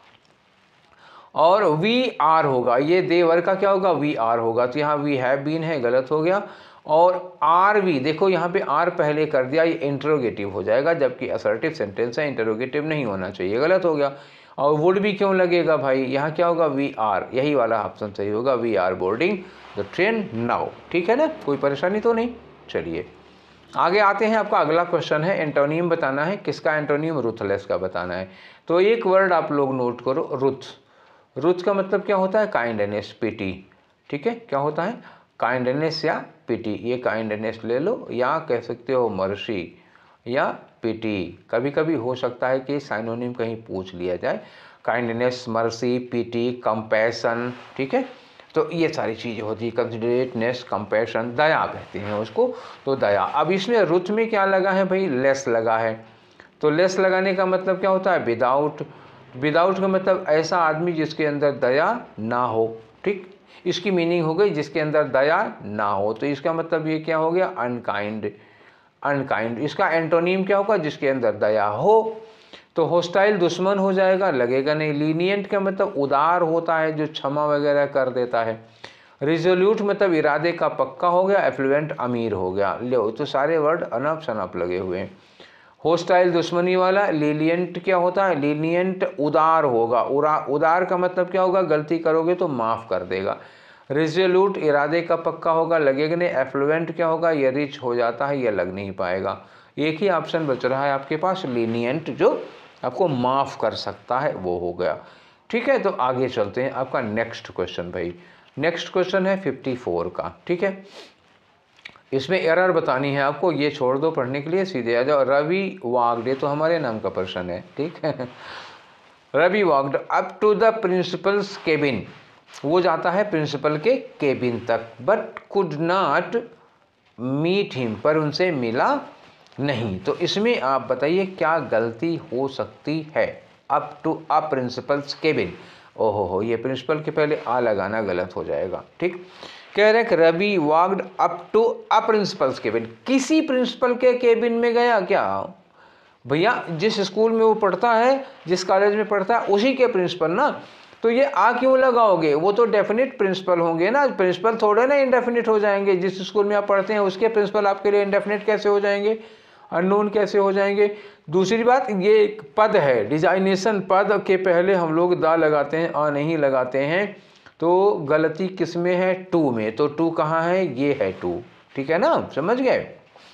और वी आर होगा, ये दे वर का क्या होगा, वी आर होगा, तो यहाँ वी हैव बीन है, गलत हो गया। और आर वी, देखो यहाँ पे आर पहले कर दिया, ये इंटरोगेटिव हो जाएगा, जबकि असर्टिव सेंटेंस है, इंटरोगेटिव नहीं होना चाहिए, गलत हो गया। और वुड भी क्यों लगेगा भाई, यहाँ क्या होगा, वी आर, यही वाला ऑप्शन सही होगा, we are boarding the train now. ठीक है ना, कोई परेशानी तो नहीं। चलिए आगे आते हैं। आपका अगला क्वेश्चन है एंटोनियम बताना है। किसका एंटोनियम, रुथलेस का बताना है। तो एक वर्ड आप लोग नोट करो, रुथ। रुथ का मतलब क्या होता है, काइंडनेस, पिटी। ठीक है, क्या होता है, काइंडनेस या पिटी। ये काइंडनेस ले लो, या कह सकते हो मर्सी या पिटी। कभी कभी हो सकता है कि साइनोनिम कहीं पूछ लिया जाए, काइंडनेस, मर्सी, पिटी, कंपैशन। ठीक है, तो ये सारी चीज़ें होती है। कंसिडरेटनेस, कंपैशन, दया कहते हैं उसको, तो दया। अब इसमें रुथ में क्या लगा है भाई, लेस लगा है। तो लेस लगाने का मतलब क्या होता है, विदाउट। विदाउट का मतलब ऐसा आदमी जिसके अंदर दया ना हो। ठीक, इसकी मीनिंग हो गई जिसके अंदर दया ना हो। तो इसका मतलब ये क्या हो गया, अनकाइंड। अनकाइंड, इसका एंटोनिम क्या होगा, जिसके अंदर दया हो। तो होस्टाइल दुश्मन हो जाएगा, लगेगा नहीं। लीनियंट का मतलब उदार होता है, जो क्षमा वगैरह कर देता है। रिजोल्यूट मतलब इरादे का पक्का हो गया। एफ्लुएंट अमीर हो गया। लो, तो सारे वर्ड अनप शनप लगे हुए हैं। होस्टाइल दुश्मनी वाला। लीनियंट क्या होता है, लीनियंट उदार होगा। उरा उदार का मतलब क्या होगा, गलती करोगे तो माफ़ कर देगा। रिजोल्यूट इरादे का पक्का होगा, लगेगा नहीं। एफ्लुएंट क्या होगा, ये रिच हो जाता है, ये लग नहीं पाएगा। एक ही ऑप्शन बच रहा है आपके पास, लीनियंट, जो आपको माफ़ कर सकता है, वो हो गया। ठीक है, तो आगे चलते हैं। आपका नेक्स्ट क्वेश्चन भाई, नेक्स्ट क्वेश्चन है फिफ्टी फोर का। ठीक है, इसमें एरर बतानी है आपको, ये छोड़ दो पढ़ने के लिए, सीधे आ जाओ। रवि वाग्ड, तो हमारे नाम का प्रश्न है। ठीक है, Ravi walked up to the principal's cabin, वो जाता है प्रिंसिपल के केबिन तक, but could not meet him, पर उनसे मिला नहीं। तो इसमें आप बताइए क्या गलती हो सकती है। Up to a principal's cabin, ओहो हो, ये प्रिंसिपल के पहले आ लगाना गलत हो जाएगा। ठीक, कह रहे कि Ravi walked up to a principal's cabin, किसी प्रिंसिपल के केबिन में गया क्या भैया, जिस स्कूल में वो पढ़ता है, जिस कॉलेज में पढ़ता है, उसी के प्रिंसिपल ना। तो ये आ क्यों लगाओगे, वो तो डेफिनेट प्रिंसिपल होंगे ना, प्रिंसिपल थोड़े ना इंडेफिनिट हो जाएंगे। जिस स्कूल में आप पढ़ते हैं उसके प्रिंसिपल आपके लिए इंडेफिनिट कैसे हो जाएंगे, अननोन कैसे हो जाएंगे। दूसरी बात, ये एक पद है, डिजाइनेशन, पद के पहले हम लोग दा लगाते हैं, आ नहीं लगाते हैं। तो गलती किस में है, टू में। तो टू कहाँ है, ये है टू। ठीक है ना, समझ गए।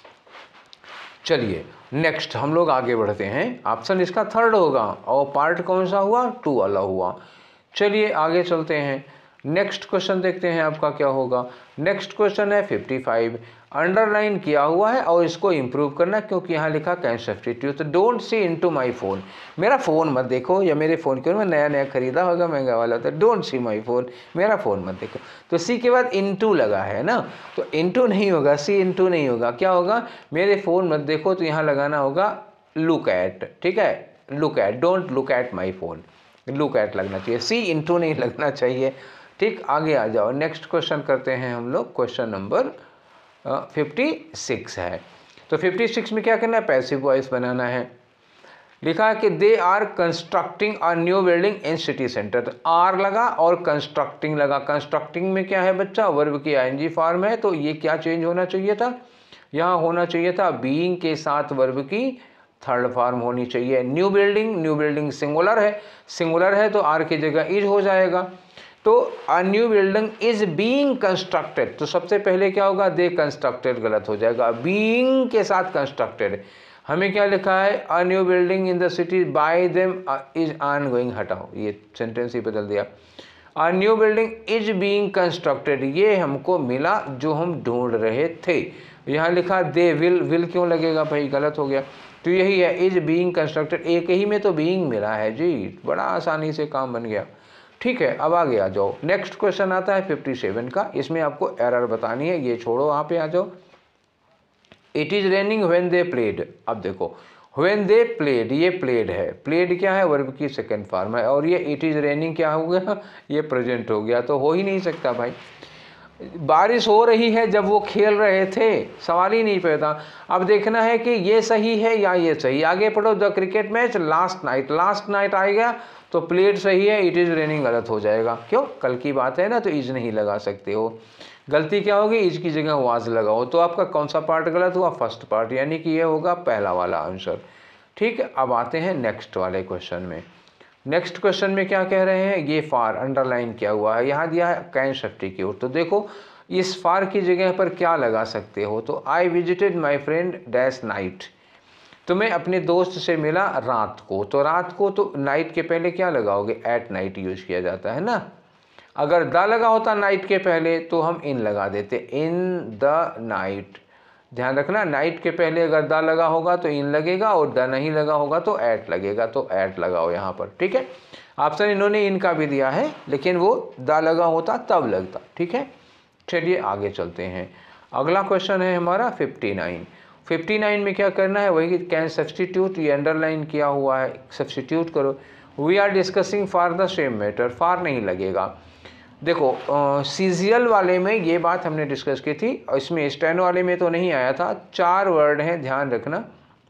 चलिए नेक्स्ट हम लोग आगे बढ़ते हैं। ऑप्शन इसका थर्ड होगा, और पार्ट कौन सा हुआ, टू वाला हुआ। चलिए आगे चलते हैं। नेक्स्ट क्वेश्चन देखते हैं आपका क्या होगा। नेक्स्ट क्वेश्चन है फिफ्टी फाइव, अंडरलाइन किया हुआ है और इसको इम्प्रूव करना, क्योंकि यहाँ लिखा can substitute. Don't see into my phone, मेरा फ़ोन मत देखो, या मेरे फ़ोन क्यों, मैं नया नया खरीदा होगा महंगा वाला, तो डोंट सी माय फ़ोन, मेरा फ़ोन मत देखो। तो सी के बाद इनटू लगा है ना, तो इनटू नहीं होगा, सी इनटू नहीं होगा, क्या होगा, मेरे फ़ोन मत देखो, तो यहाँ लगाना होगा लुक एट। ठीक है, look at, don't look at my phone, look at लगना चाहिए, सी इनटू नहीं लगना चाहिए। ठीक, आगे आ जाओ। नेक्स्ट क्वेश्चन करते हैं हम लोग, क्वेश्चन नंबर फिफ्टी सिक्स है। तो फिफ्टी सिक्स में क्या करना है, पैसिव वॉइस बनाना है। लिखा है कि they are constructing a new building in city centre. तो आर लगा और कंस्ट्रक्टिंग लगा। कंस्ट्रक्टिंग में क्या है बच्चा, वर्ब की आईएनजी फॉर्म है, तो ये क्या चेंज होना चाहिए था, यहाँ होना चाहिए था बीइंग के साथ वर्ब की थर्ड फॉर्म होनी चाहिए। New building, new building singular है, सिंगुलर है तो आर की जगह इज हो जाएगा। तो a new building is being constructed, तो सबसे पहले क्या होगा, दे कंस्ट्रक्टेड गलत हो जाएगा, बीइंग के साथ कंस्ट्रक्टेड। हमें क्या लिखा है, a new building in the city by them is ongoing, हटाओ ये सेंटेंस ही बदल दिया। A new building is being constructed, ये हमको मिला जो हम ढूंढ रहे थे। यहाँ लिखा दे विल, विल क्यों लगेगा भाई, गलत हो गया। तो यही है, इज बीइंग कंस्ट्रक्टेड, एक ही में तो बीइंग मिला है जी, बड़ा आसानी से काम बन गया। ठीक है, अब आगे आ जाओ। नेक्स्ट क्वेश्चन आता है फिफ्टी सेवन का, इसमें आपको एरर बतानी है, ये छोड़ो, वहाँ पे आ जाओ। It is raining when they played. अब देखो व्हेन दे प्लेड, ये प्लेड है, प्लेड क्या है, वर्ब की सेकंड फॉर्म है, और ये इट इज रेनिंग क्या हो गया, ये प्रेजेंट हो गया, तो हो ही नहीं सकता भाई। बारिश हो रही है जब वो खेल रहे थे, सवाल ही नहीं पैदा। अब देखना है कि ये सही है या ये सही। आगे पढ़ो, the cricket match last night, last night आएगा तो प्लेड सही है, इट इज़ रेनिंग गलत हो जाएगा। क्यों, कल की बात है ना, तो इज नहीं लगा सकते हो। गलती क्या होगी, इज की जगह वाज लगाओ, तो आपका कौन सा पार्ट गलत हुआ, फर्स्ट पार्ट, यानी कि ये होगा पहला वाला आंसर। ठीक है, अब आते हैं नेक्स्ट वाले क्वेश्चन में। नेक्स्ट क्वेश्चन में क्या कह रहे हैं, ये फार अंडरलाइन किया हुआ है, यहाँ दिया है कैन सब्स्टिट्यूट। तो देखो इस फार की जगह पर क्या लगा सकते हो, तो I visited my friend dash night, तो मैं अपने दोस्त से मिला रात को, तो रात को तो नाइट के पहले क्या लगाओगे, एट नाइट यूज किया जाता है ना। अगर द लगा होता नाइट के पहले तो हम इन लगा देते, इन द नाइट। ध्यान रखना, नाइट के पहले अगर द लगा होगा तो इन लगेगा, और द नहीं लगा होगा तो एट लगेगा, तो एट लगाओ यहाँ पर। ठीक है, ऑप्शन इन्होंने इनका भी दिया है, लेकिन वो द लगा होता तब लगता। ठीक है, चलिए आगे चलते हैं। अगला क्वेश्चन है हमारा फिफ्टी नाइन। फिफ्टी नाइन में क्या करना है, वही कैन सब्स्टिट्यूट, ये अंडरलाइन किया हुआ है, सब्स्टिट्यूट करो। We are discussing for the same matter, for नहीं लगेगा। देखो सीजियल वाले में ये बात हमने डिस्कस की थी, और इसमें स्टेनो वाले में तो नहीं आया था। चार वर्ड हैं, ध्यान रखना,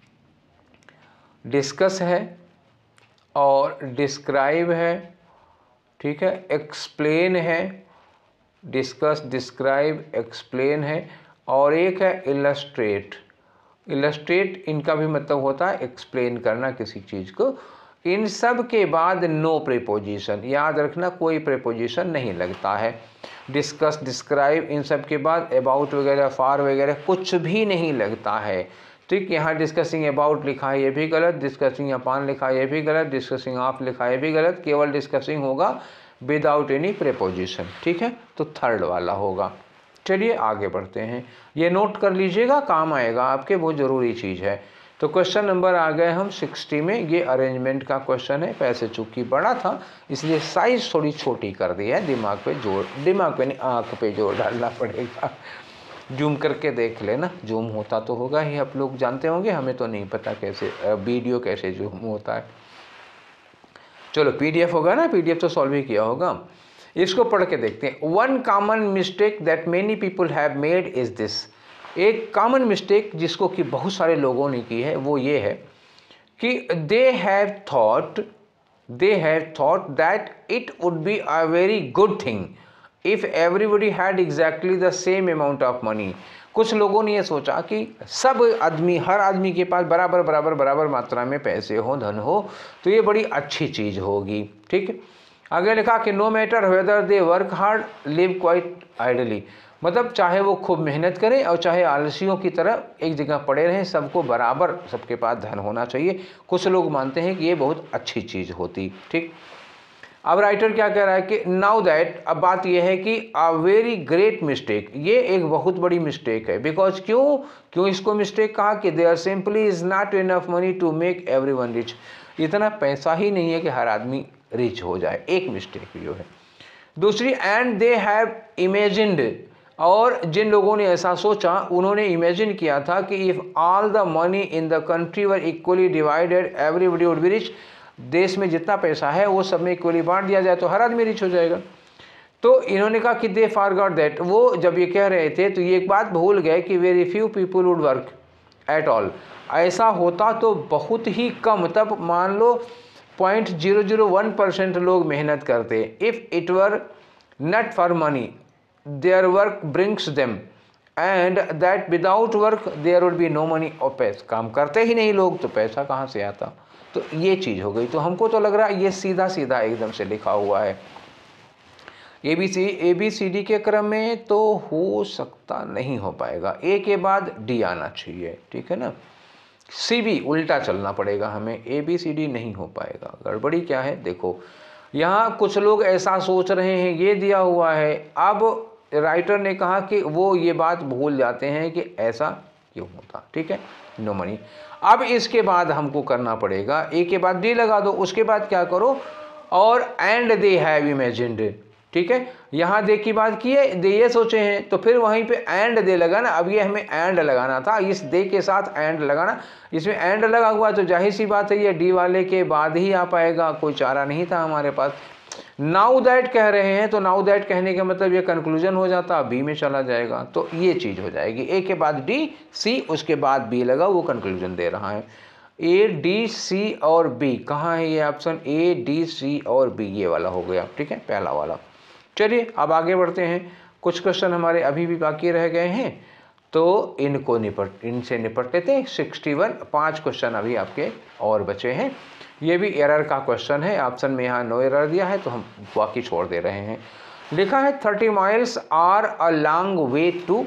डिस्कस है और डिस्क्राइब है, ठीक है, एक्सप्लेन है, डिस्कस, डिस्क्राइब, एक्सप्लेन है, और एक है इलस्ट्रेट। इलस्ट्रेट इनका भी मतलब होता है एक्सप्लेन करना किसी चीज़ को। इन सब के बाद नो प्रीपोजिशन, याद रखना कोई प्रीपोजिशन नहीं लगता है। डिस्कस, डिस्क्राइब, इन सब के बाद अबाउट वगैरह, फार वगैरह कुछ भी नहीं लगता है। ठीक, यहाँ डिस्कसिंग अबाउट लिखा है ये भी गलत, डिस्कसिंग अपॉन लिखा है ये भी गलत, डिस्कसिंग ऑफ लिखा है ये भी गलत, केवल डिस्कसिंग होगा विदाउट एनी प्रीपोजिशन। ठीक है, तो थर्ड वाला होगा। चलिए आगे बढ़ते हैं, ये नोट कर लीजिएगा, काम आएगा आपके, बहुत ज़रूरी चीज़ है। तो क्वेश्चन नंबर आ गए हम सिक्सटी में, ये अरेंजमेंट का क्वेश्चन है। पैसे चूंकि बड़ा था इसलिए साइज थोड़ी छोटी कर दी है, दिमाग पे जोर, दिमाग पे नहीं आँख पे जोर डालना पड़ेगा। जूम करके देख लेना, जूम होता तो होगा ही, आप लोग जानते होंगे, हमें तो नहीं पता कैसे वीडियो कैसे जूम होता है। चलो पीडीएफ होगा ना, पीडीएफ तो सॉल्व ही किया होगा। इसको पढ़ के देखते हैं। One common mistake that many people have made is this. एक कॉमन मिस्टेक जिसको कि बहुत सारे लोगों ने की है वो ये है कि they have thought they have thought that it would be a very good thing if everybody had exactly the same amount of money. कुछ लोगों ने ये सोचा कि सब आदमी, हर आदमी के पास बराबर बराबर बराबर मात्रा में पैसे हो, धन हो, तो ये बड़ी अच्छी चीज़ होगी। ठीक है, आगे लिखा कि no matter whether they work hard live quite idly, मतलब चाहे वो खूब मेहनत करें और चाहे आलसियों की तरह एक जगह पड़े रहें, सबको बराबर, सबके पास धन होना चाहिए। कुछ लोग मानते हैं कि ये बहुत अच्छी चीज़ होती। ठीक, अब राइटर क्या कह रहा है कि नाउ दैट, अब बात यह है कि अ वेरी ग्रेट मिस्टेक, ये एक बहुत बड़ी मिस्टेक है। बिकॉज क्यों क्यों इसको मिस्टेक कहा कि there simply is not enough money to make everyone rich, इतना पैसा ही नहीं है कि हर आदमी रिच हो जाए, एक मिस्टेक जो है। दूसरी, एंड दे हैव इमेजिन्ड, और जिन लोगों ने ऐसा सोचा उन्होंने इमेजिन किया था कि if all the money in the country were equally divided everybody would be rich, देश में जितना पैसा है वो सब में इक्वली बांट दिया जाए तो हर आदमी रिच हो जाएगा। तो इन्होंने कहा कि दे फॉरगॉट दैट, वो जब ये कह रहे थे तो ये एक बात भूल गए कि very few people would work at all, ऐसा होता तो बहुत ही कम, तब मान लो point zero zero one percent लोग मेहनत करते। If it were not for money their work brings them and that without work there would be no money, और पैसा काम करते ही नहीं लोग तो पैसा कहाँ से आता। तो ये चीज़ हो गई। तो हमको तो लग रहा है ये सीधा सीधा एकदम से लिखा हुआ है। A B C A B C D के क्रम में तो हो सकता नहीं हो पाएगा, ए के बाद डी आना चाहिए, ठीक है ना। सी बी उल्टा चलना पड़ेगा हमें, ए बी सी डी नहीं हो पाएगा। गड़बड़ी क्या है देखो, यहाँ कुछ लोग ऐसा सोच रहे हैं, ये दिया हुआ है। अब राइटर ने कहा कि वो ये बात भूल जाते हैं कि ऐसा क्यों होता, ठीक है, नो मनी। अब इसके बाद हमको करना पड़ेगा, ए के बाद डी लगा दो, उसके बाद क्या करो, और एंड दे हैव इमेजिन्ड, ठीक है। यहाँ दे की बात की है, दे ये सोचे हैं, तो फिर वहीं पे एंड दे लगाना। अब ये हमें एंड लगाना था, इस दे के साथ एंड लगाना, इसमें एंड लगा हुआ तो जाहिर सी बात है ये डी वाले के बाद ही आ पाएगा, कोई चारा नहीं था हमारे पास। नाउ दैट कह रहे हैं तो नाउ दैट कहने का मतलब ये कंक्लूजन हो जाता, बी में चला जाएगा, तो ये चीज़ हो जाएगी। ए के बाद डी, सी, उसके बाद बी लगा, वो कंक्लूजन दे रहा है। ए डी सी और बी, कहाँ है ये ऑप्शन, ए डी सी और बी, ये वाला हो गया, ठीक है, पहला वाला। चलिए अब आगे बढ़ते हैं, कुछ क्वेश्चन हमारे अभी भी बाकी रह गए हैं तो इनको निपट इनसे निपट लेते हैं। सिक्सटी वन, पाँच क्वेश्चन अभी आपके और बचे हैं। ये भी एरर का क्वेश्चन है, ऑप्शन में यहाँ नो एरर दिया है तो हम बाकी छोड़ दे रहे हैं। लिखा है thirty miles are a long way to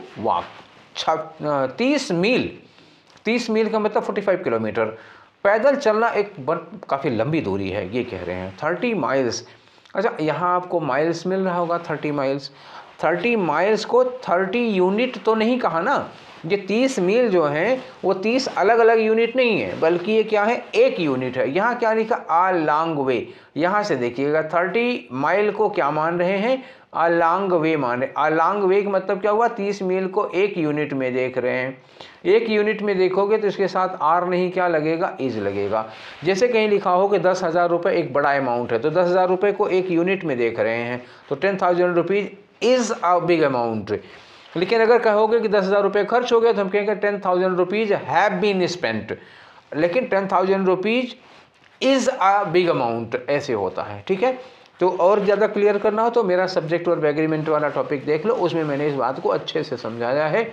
walk, तीस मील, तीस मील का मतलब फोर्टी फाइव किलोमीटर, पैदल चलना एक काफ़ी लंबी दूरी है, ये कह रहे हैं थर्टी माइल्स। अच्छा, यहाँ आपको माइल्स मिल रहा होगा, थर्टी माइल्स, थर्टी माइल्स को थर्टी यूनिट तो नहीं कहा ना, ये तीस मील जो है वो तीस अलग अलग यूनिट नहीं है, बल्कि ये क्या है, एक यूनिट है। यहाँ क्या लिखा, आ लॉन्ग वे, यहाँ से देखिएगा थर्टी माइल को क्या मान रहे हैं, आ लॉन्ग वे मान रहे। आ लॉन्ग वे का मतलब क्या हुआ, तीस मील को एक यूनिट में देख रहे हैं। एक यूनिट में देखोगे तो इसके साथ आर नहीं क्या लगेगा, इज लगेगा। जैसे कहीं लिखा हो कि दस हज़ार रुपये एक बड़ा अमाउंट है, तो दस हज़ार रुपये को एक यूनिट में देख रहे हैं, तो ten thousand rupees is a big amount. लेकिन अगर कहोगे कि दस हज़ार रुपये खर्च हो गए तो हम कहेंगे ten thousand rupees have been spent, लेकिन ten thousand rupees is a big amount, ऐसे होता है, ठीक है। तो और ज़्यादा क्लियर करना हो तो मेरा सब्जेक्ट और एग्रीमेंट वाला टॉपिक देख लो, उसमें मैंने इस बात को अच्छे से समझाया है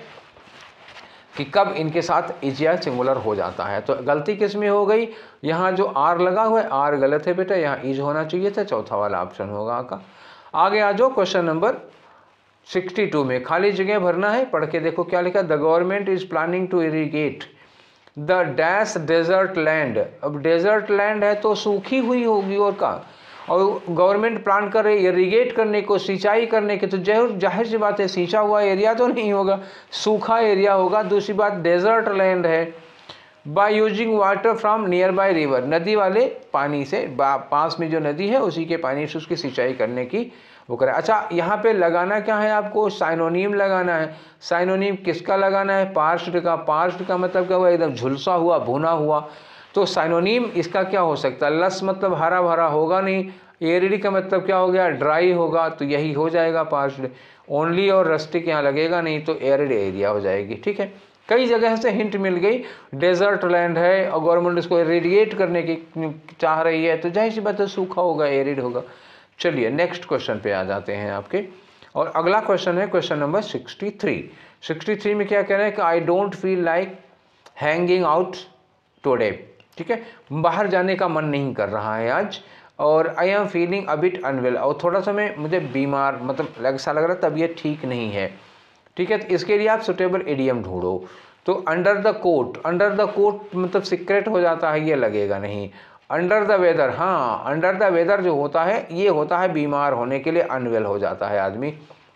कि कब इनके साथ इज या सिंगुलर हो जाता है। तो गलती किस में हो गई, यहाँ जो आर लगा हुआ है आर गलत है बेटा, यहाँ इज होना चाहिए था, चौथा वाला ऑप्शन होगा आपका। आगे आ जाओ, क्वेश्चन नंबर सिक्सटी टू में खाली जगह भरना है, पढ़ के देखो क्या लिखा, the government is planning to irrigate the dash desert land. अब डेजर्ट लैंड है तो सूखी हुई होगी और का, और गवर्नमेंट प्लान कर रही है इरीगेट करने को, सिंचाई करने के, तो जरूर जाहिर सी बात है सिंचा हुआ एरिया तो नहीं होगा, सूखा एरिया होगा। दूसरी बात डेजर्ट लैंड है, by using water from nearby river, नदी वाले पानी से, पास में जो नदी है उसी के पानी से उसकी सिंचाई करने की वो करें। अच्छा, यहाँ पे लगाना क्या है आपको, साइनोनिम लगाना है। साइनोनिम किसका लगाना है, पार्श्ड का। पार्श्ड का मतलब क्या हुआ, एकदम झुलसा हुआ, भुना हुआ। तो साइनोनिम इसका क्या हो सकता है, लस मतलब हरा भरा होगा नहीं, एरिडी का मतलब क्या हो गया, ड्राई होगा, तो यही हो जाएगा पार्श्ड। ओनली और रस्टिक यहाँ लगेगा नहीं तो एरिड एरिया हो जाएगी, ठीक है। कई जगह से हिंट मिल गई, डेजर्ट लैंड है और गवर्नमेंट इसको इरीगेट करने की चाह रही है, तो जाहिर सी बात है सूखा होगा, एरिड होगा। चलिए नेक्स्ट क्वेश्चन पे आ जाते हैं आपके, और अगला क्वेश्चन है question number sixty three. Sixty three में क्या कह रहे हैं कि I don't feel like hanging out today, ठीक है, बाहर जाने का मन नहीं कर रहा है आज, और I am feeling a bit unwell, और थोड़ा सा मैं मुझे बीमार मतलब ऐसा लग रहा है, तबीयत ठीक नहीं है, ठीक है। तो इसके लिए आप सुटेबल इडियम ढूंढो। तो under the coat, under the coat मतलब सीक्रेट हो जाता है, ये लगेगा नहीं। अंडर द वेदर, हाँ अंडर द वेदर जो होता है ये होता है बीमार होने के लिए, अनवेल हो जाता है आदमी,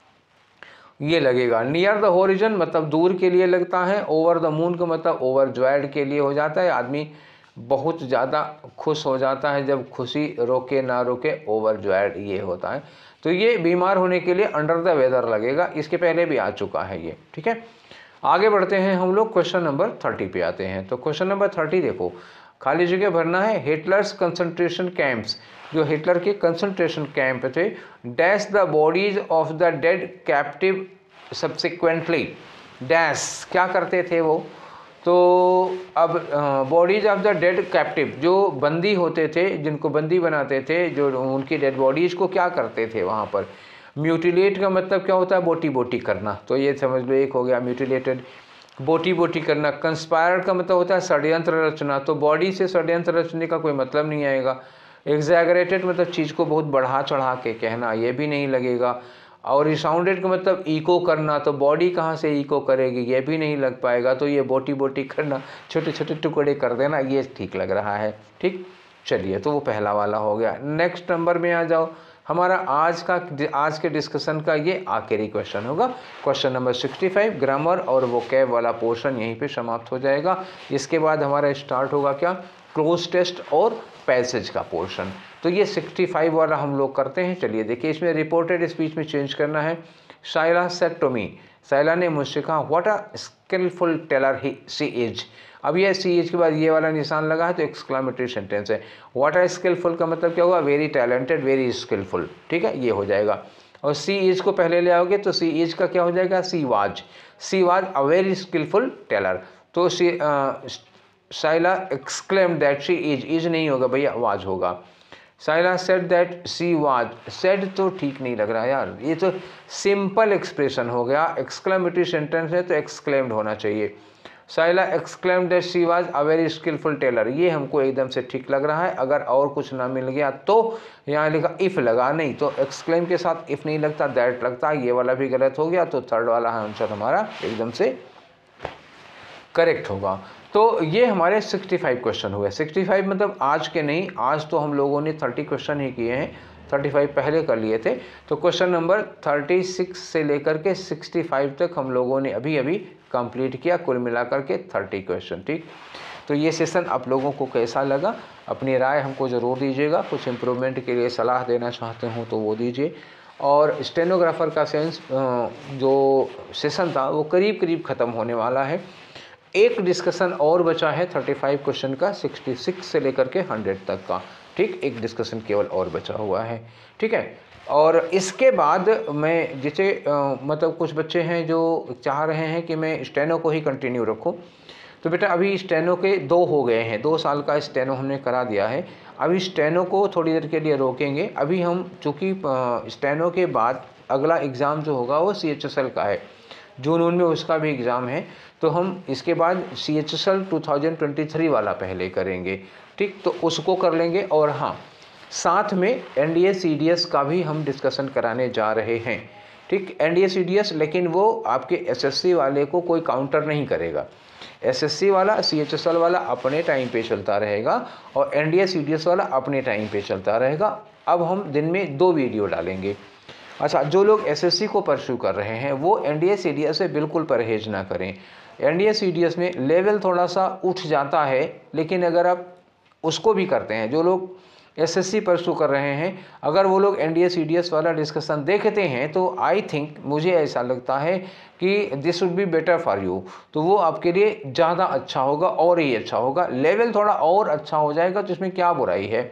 ये लगेगा। नियर द होरिजन मतलब दूर के लिए लगता है। ओवर द मून का मतलब ओवर जॉयड के लिए हो जाता है, आदमी बहुत ज़्यादा खुश हो जाता है, जब खुशी रोके ना रोके ओवर जॉयड ये होता है। तो ये बीमार होने के लिए अंडर द वेदर लगेगा, इसके पहले भी आ चुका है ये, ठीक है। आगे बढ़ते हैं हम लोग, क्वेश्चन नंबर थर्टी पे आते हैं। तो क्वेश्चन नंबर थर्टी देखो, खाली जगह भरना है। हिटलर्स कंसंट्रेशन कैंप्स, जो हिटलर के कंसंट्रेशन कैंप थे, dash the bodies of the dead captive subsequently, dash क्या करते थे वो, तो अब bodies of the dead captive, जो बंदी होते थे, जिनको बंदी बनाते थे, जो उनकी डेड बॉडीज को क्या करते थे वहाँ पर। म्यूटिलेट का मतलब क्या होता है, बोटी बोटी करना, तो ये समझ लो एक हो गया म्यूटिलेटेड, बोटी बोटी करना। कंस्पायर का मतलब होता है षड्यंत्र रचना, तो बॉडी से षड्यंत्र रचने का कोई मतलब नहीं आएगा। एग्जैगरेटेड मतलब चीज़ को बहुत बढ़ा चढ़ा के कहना, ये भी नहीं लगेगा। और रिसाउंडेड का मतलब इको करना, तो बॉडी कहाँ से इको करेगी, ये भी नहीं लग पाएगा। तो ये बोटी बोटी करना, छोटे छोटे टुकड़े कर देना, ये ठीक लग रहा है, ठीक। चलिए, तो वो पहला वाला हो गया। नेक्स्ट नंबर में आ जाओ, हमारा आज का आज के डिस्कशन का ये आखिरी क्वेश्चन होगा, question number sixty five. Grammar और वोकैब वाला पोर्शन यहीं पे समाप्त हो जाएगा। इसके बाद हमारा स्टार्ट होगा क्या, क्लोज टेस्ट और पैसेज का पोर्शन। तो ये सिक्सटी फाइव वाला हम लोग करते हैं। चलिए देखिए, इसमें रिपोर्टेड स्पीच में चेंज करना है। शाइला सेड टू मी, शाइला ने मुझसे कहा, what a skillful tailor he she is. अब ये सी एच के बाद ये वाला निशान लगा है, तो एक्सक्लामेटरी सेंटेंस है। व्हाट आर स्किलफुल का मतलब क्या हुआ, वेरी टैलेंटेड, वेरी स्किलफुल, ठीक है, ये हो जाएगा। और सी इज को पहले ले आओगे तो सी इज का क्या हो जाएगा, she was, she was a very skillful tailor. तो सी Shaila exclaim that she is, is नहीं होगा भैया, वाज होगा। Shaila said that she was, said तो ठीक नहीं लग रहा यार, ये तो सिंपल एक्सप्रेशन हो गया, एक्सक्लेमेटरी सेंटेंस है तो एक्सक्लेम्ड होना चाहिए। Shaila exclaimed that she was a very skillful tailor, ये हमको एकदम से ठीक लग रहा है। अगर और कुछ ना मिल गया तो यहाँ लिखा इफ़ लगा, नहीं तो एक्सक्लेम के साथ इफ़ नहीं लगता, दैट लगता, ये वाला भी गलत हो गया। तो थर्ड वाला आंसर हमारा एकदम से करेक्ट होगा। तो ये हमारे सिक्सटी फाइव क्वेश्चन हुए। सिक्सटी फाइव मतलब आज के नहीं, आज तो हम लोगों ने थर्टी क्वेश्चन ही किए हैं, थर्टी फाइव पहले कर लिए थे। तो क्वेश्चन नंबर थर्टी सिक्स से लेकर के सिक्सटी फाइव तक हम लोगों ने अभी अभी कंप्लीट किया, कुल मिलाकर के थर्टी क्वेश्चन, ठीक। तो ये सेशन आप लोगों को कैसा लगा, अपनी राय हमको ज़रूर दीजिएगा। कुछ इम्प्रूवमेंट के लिए सलाह देना चाहते हो तो वो दीजिए। और स्टेनोग्राफर का सेंस जो सेशन था वो करीब करीब ख़त्म होने वाला है। एक डिस्कशन और बचा है थर्टी फाइव क्वेश्चन का, सिक्सटी सिक्स से लेकर के हंड्रेड तक का, ठीक। एक डिस्कशन केवल और बचा हुआ है, ठीक है। और इसके बाद मैं जिसे मतलब कुछ बच्चे हैं जो चाह रहे हैं कि मैं स्टेनो को ही कंटिन्यू रखूं, तो बेटा अभी स्टेनो के दो हो गए हैं, दो साल का स्टेनो हमने करा दिया है। अभी स्टेनो को थोड़ी देर के लिए रोकेंगे। अभी हम चूँकि स्टेनो के बाद अगला एग्ज़ाम जो होगा वो सी एच एस एल का है, जून उन में उसका भी एग्ज़ाम है। तो हम इसके बाद C H S L two thousand twenty three वाला पहले करेंगे, ठीक। तो उसको कर लेंगे। और हाँ, साथ में N D A C D S का भी हम डिस्कशन कराने जा रहे हैं, ठीक। N D A C D S, लेकिन वो आपके एस एस सी वाले को कोई काउंटर नहीं करेगा। एस एस सी वाला, सी एच एस एल वाला अपने टाइम पे चलता रहेगा और N D A C D S वाला अपने टाइम पे चलता रहेगा। अब हम दिन में दो वीडियो डालेंगे। अच्छा, जो लोग एस एस सी को परस्यू कर रहे हैं वो N D A C D S से बिल्कुल परहेज ना करें। N D A C D S में लेवल थोड़ा सा उठ जाता है, लेकिन अगर आप उसको भी करते हैं, जो लोग एस एस सी परस्यू कर रहे हैं, अगर वो लोग N D A C D S वाला डिस्कशन देखते हैं तो आई थिंक, मुझे ऐसा लगता है कि this would be better for you. तो वो आपके लिए ज़्यादा अच्छा होगा, और ही अच्छा होगा। लेवल थोड़ा और अच्छा हो जाएगा तो इसमें क्या बुराई है।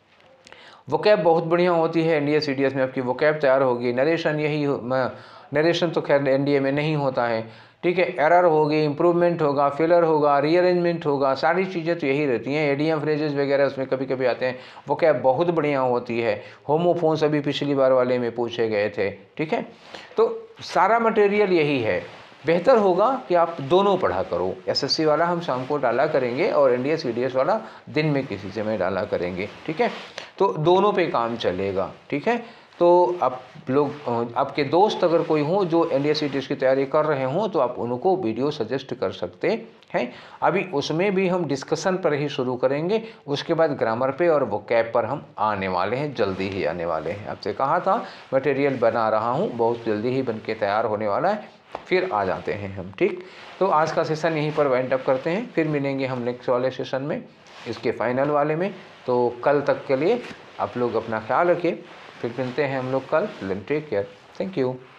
वोकैब बहुत बढ़िया होती है N D A C D S में, आपकी वोकैब तैयार होगी। नरेशन यही नरेशन तो खैर एन डी ए में नहीं होता है, ठीक है। एरर होगी, इम्प्रूवमेंट होगा, फिलर होगा, रीअरेंजमेंट होगा, सारी चीज़ें तो यही रहती हैं। एडीएम फ्रेजेस वगैरह उसमें कभी कभी आते हैं। वो क्या बहुत बढ़िया होती है। होमोफोन्स अभी पिछली बार वाले में पूछे गए थे, ठीक है। तो सारा मटेरियल यही है। बेहतर होगा कि आप दोनों पढ़ा करो। एसएससी वाला हम शाम को डाला करेंगे और एनडीए सीडीएस वाला दिन में किसी समय डाला करेंगे, ठीक है। तो दोनों पे काम चलेगा, ठीक है। तो आप लोग, आपके दोस्त अगर कोई हो जो N D A C T की तैयारी कर रहे हों तो आप उनको वीडियो सजेस्ट कर सकते हैं। अभी उसमें भी हम डिस्कशन पर ही शुरू करेंगे, उसके बाद ग्रामर पे और वोकैब पर हम आने वाले हैं, जल्दी ही आने वाले हैं। आपसे कहा था मटेरियल बना रहा हूँ, बहुत जल्दी ही बन के तैयार होने वाला है, फिर आ जाते हैं हम। ठीक, तो आज का सेशन यहीं पर वाइंड अप करते हैं, फिर मिलेंगे हम नेक्स्ट वाले सेशन में, इसके फाइनल वाले में। तो कल तक के लिए आप लोग अपना ख्याल रखिए, फिर मिलते हैं हम लोग कल। Take care, thank you.